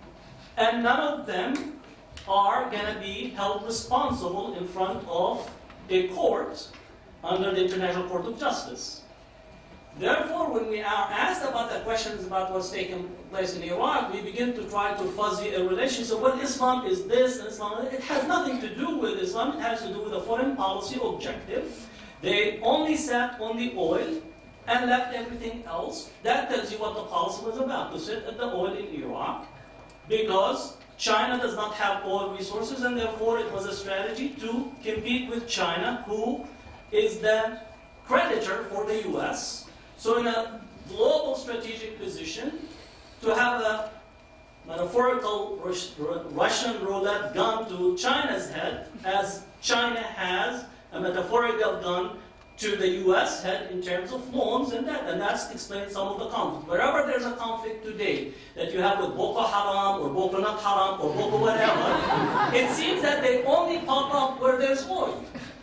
And none of them are going to be held responsible in front of a court under the International Court of Justice. Therefore, when we are asked about the questions about what's taken place in Iraq, we begin to try to fuzzy a relationship. Well, Islam is this, and Islam, it has nothing to do with Islam. It has to do with a foreign policy objective. They only sat on the oil and left everything else. That tells you what the policy was about, to sit at the oil in Iraq, because China does not have oil resources, and therefore it was a strategy to compete with China, who is the creditor for the US. So in a global strategic position, to have a metaphorical Russian roulette gun to China's head, as China has a metaphorical gun to the US head in terms of loans and debt, and that's explains some of the conflict. Wherever there's a conflict today that you have with Boko Haram or Boko Not Haram or Boko whatever, it seems that they only pop up where there's oil.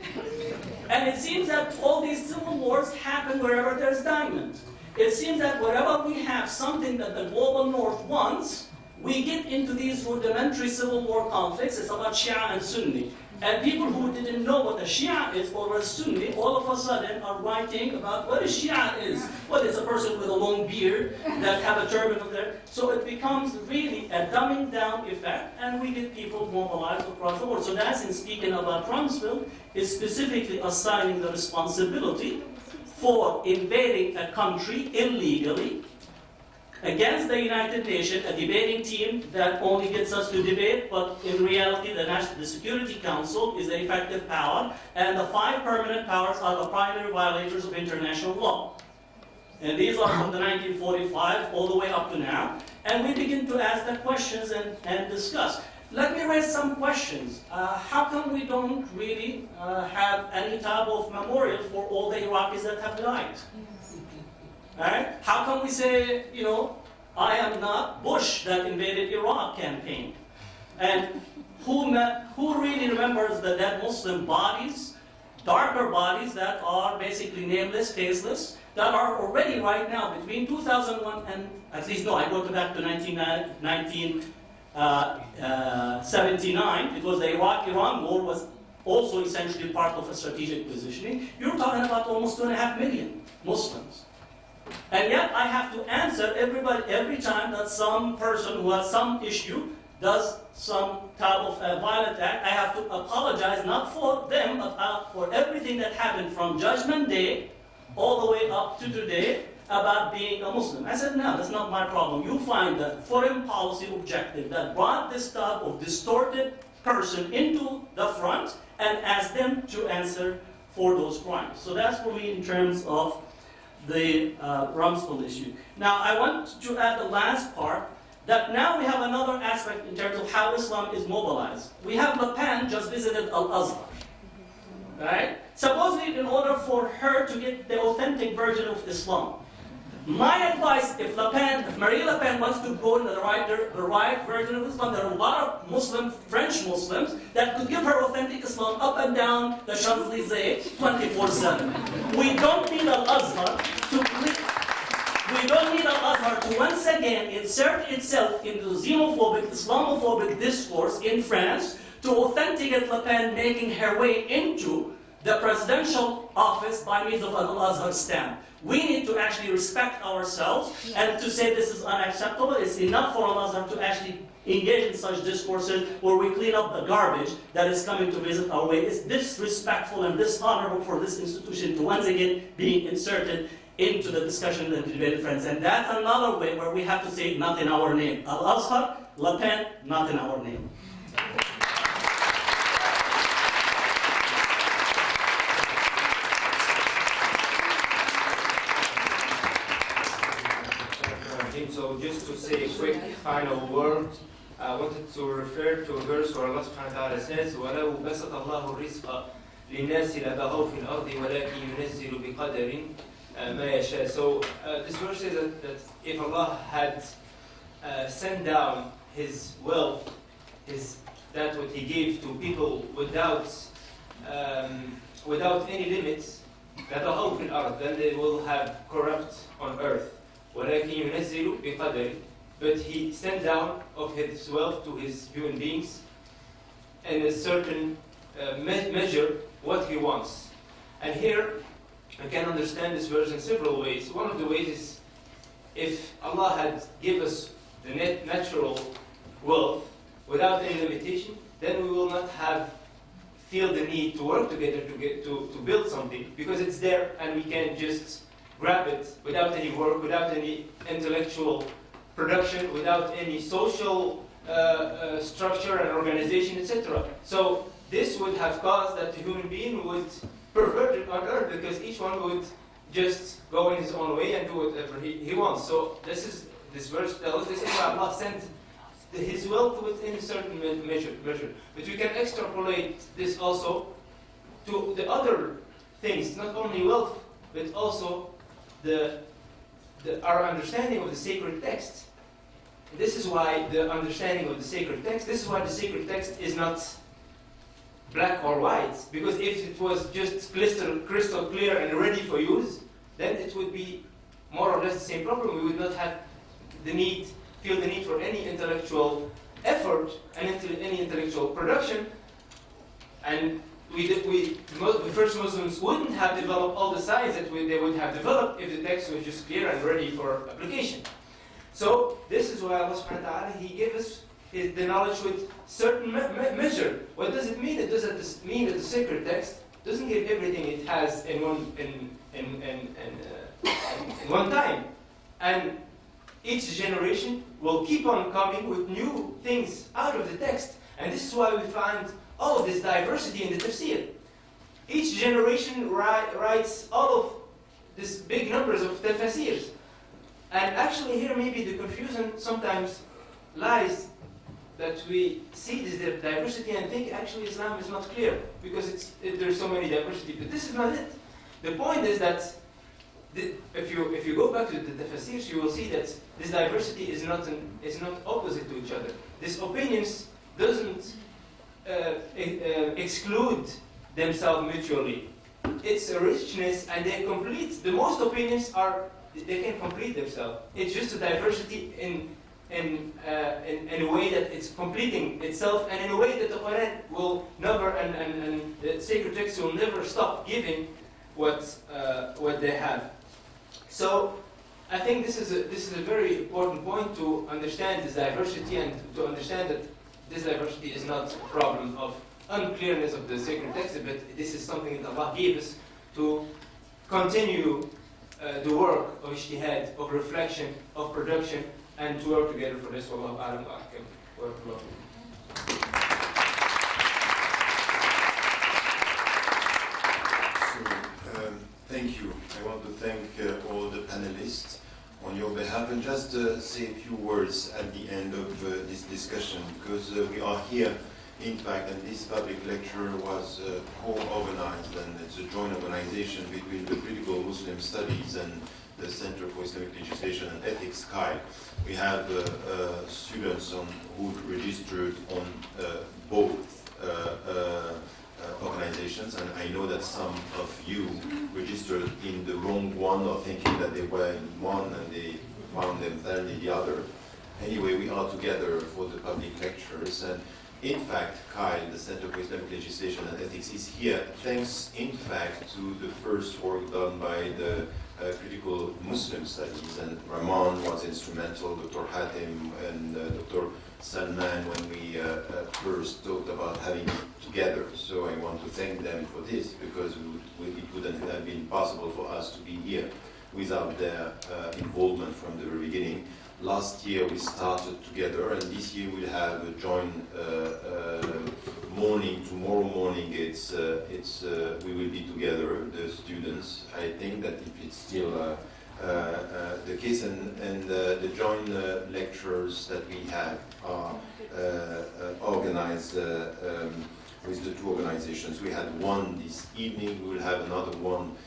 And it seems that all these civil wars happen wherever there's diamond. It seems that wherever we have something that the global north wants, we get into these rudimentary civil war conflicts. It's about Shia and Sunni. And people who didn't know what a Shia is or a Sunni, all of a sudden are writing about what a Shia is. Well, it's a person with a long beard that have a turban up there. So it becomes really a dumbing down effect, and we get people mobilized across the world. So that's in speaking about Rumsfeld, is specifically assigning the responsibility for invading a country illegally against the United Nations, a debating team that only gets us to debate, but in reality the Security Council is the effective power, and the 5 permanent powers are the primary violators of international law. And these are from the 1945 all the way up to now, and we begin to ask the questions and discuss. let me raise some questions. How come we don't really have any type of memorial for all the Iraqis that have died? Right? How come we say, you know, I am not Bush that invaded Iraq campaign? And who really remembers the dead Muslim bodies, darker bodies that are basically nameless, faceless, that are already right now between 2001 and, at least no, I go back to 1979, because the Iraq-Iran war was also essentially part of a strategic positioning. You're talking about almost 2.5 million Muslims. And yet I have to answer every time that some person who has some issue does some type of violent act, I have to apologize, not for them, but for everything that happened from Judgment Day all the way up to today about being a Muslim. I said, no, that's not my problem. You find the foreign policy objective that brought this type of distorted person into the front and ask them to answer for those crimes. So that's for me in terms of the Rumsfeld issue. Now, I want to add the last part, that now we have another aspect in terms of how Islam is mobilized. We have Le Pen just visited Al-Azhar, right? Supposedly in order for her to get the authentic version of Islam. My advice, if Marine Le Pen wants to go in the right version of Islam, there are a lot of French Muslims, that could give her authentic Islam up and down the Champs-Élysées 24/7. We don't need Al-Azhar to once again insert itself into xenophobic, Islamophobic discourse in France to authenticate Le Pen making her way into the presidential office by means of an Al-Azhar stamp. We need to actually respect ourselves and to say this is unacceptable. It's enough for Al-Azhar to actually engage in such discourses where we clean up the garbage that is coming to visit our way. It's disrespectful and dishonorable for this institution to once again be inserted into the discussion and debate in France. And that's another way where we have to say not in our name. Al-Azhar, Le Pen, not in our name. So just to say a quick final word, I wanted to refer to a verse where Allah subhanahu wa ta'ala says, وَلَوْ بَسَطَ اللَّهُ الرِّزْقَ لِلنَّاسِ لَبَغَوْا فِي الْأَرْضِ وَلَكِنْ يُنَزِّلُ بِقَدَرٍ مَا يَشَاءُ. So this verse says that if Allah had sent down His wealth, that what He gave to people without any limits, لَبَغَوْا فِي الْأَرْضِ, then they will have corrupt on earth. وَلَكِنْ يُنَزِّلُ بِقَدَرٍ. But He sent down of His wealth to His human beings in a certain measure what He wants. And here, I can understand this verse in several ways. One of the ways is, if Allah had given us the natural wealth without any limitation, then we will not feel the need to work together to build something, because it's there and we can just grab it without any work, without any intellectual production, without any social structure and organization, etc. So this would have caused that the human being would pervert it on earth, because each one would just go in his own way and do whatever he wants. So this verse tells us this is why Allah sent His wealth within a certain measure. But we can extrapolate this also to the other things, not only wealth, but also our understanding of the sacred text. This is why the understanding of the sacred text, this is why the sacred text is not black or white. Because if it was just crystal clear and ready for use, then it would be more or less the same problem. We would not have feel the need for any intellectual effort and any intellectual production. And the first Muslims wouldn't have developed all the science that they would have developed if the text was just clear and ready for application. So this is why Allah subhanahu wa ta'ala, He gave us the knowledge with certain measure. What does it mean? It doesn't mean that the sacred text doesn't give everything it has in one time. And each generation will keep on coming with new things out of the text. And this is why we find all of this diversity in the tafsir. Each generation writes all of these big numbers of tafsirs. And actually here maybe the confusion sometimes lies that we see this diversity and think actually Islam is not clear because there's so many diversity. But this is not it. The point is that if you go back to the tafsirs, you will see that this diversity is not opposite to each other. These opinions doesn't exclude themselves mutually. It's a richness, and they complete. The most opinions they can complete themselves. It's just a diversity in a way that it's completing itself, and in a way that the Quran will never and the sacred text will never stop giving what they have. So I think this is a very important point to understand this diversity and to understand that this diversity is not a problem of unclearness of the sacred text, but this is something that Allah gave us to continue the work of ijtihad, of reflection, of production, and to work together for this. Wallahu a'lam wa ahkam. Thank you. I want to thank all the panelists on your behalf and just say a few words at the end of this discussion, because we are here, in fact, and this public lecture was co-organized, and it's a joint organization between the Critical Muslim Studies and the Center for Islamic Legislation and Ethics, CAI. We have students who registered on both organizations, and I know that some of you registered in the wrong one or thinking that they were in one and they found them then in the other. Anyway, we are together for the public lectures, and in fact, CAI, the Center for Islamic Legislation and Ethics, is here thanks, in fact, to the first work done by the Critical Muslim Studies, and Rahman was instrumental, Dr. Hatim and Dr. Salman, when we first talked about having it together. So I want to thank them for this, because it wouldn't have been possible for us to be here without their involvement from the very beginning. Last year we started together, and this year we'll have a joint morning. Tomorrow morning we will be together, the students. I think that if it's still the case, and the joint lectures that we have are organized with the two organizations. We had one this evening. We will have another one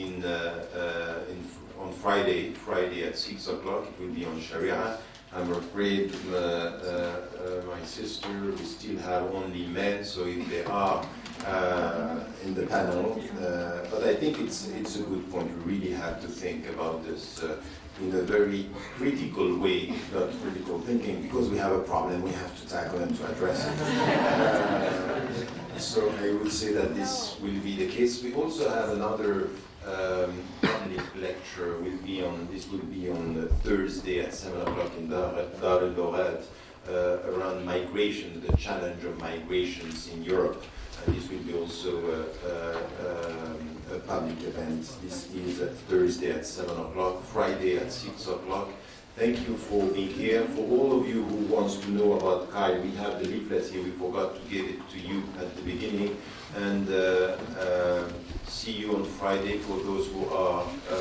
on Friday at 6 o'clock. It will be on Sharia. I'm afraid my sister, we still have only men, so if they are in the panel, but I think it's a good point. We really have to think about this in a very critical way, if not critical thinking, because we have a problem we have to tackle and to address it. So I would say that this will be the case. We also have another public lecture. This will be on Thursday at 7 o'clock in Dar el-Lorad around migration, the challenge of migrations in Europe. And this will be also a public event. This is Thursday at 7 o'clock, Friday at 6 o'clock. Thank you for being here. For all of you who wants to know about CAI, we have the leaflets here. We forgot to give it to you at the beginning. And see you on Friday for those who are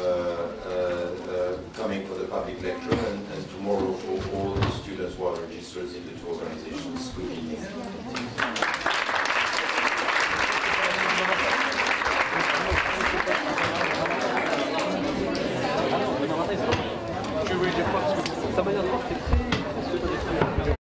coming for the public lecture, and tomorrow for all the students who are registered in the two organizations. Good evening.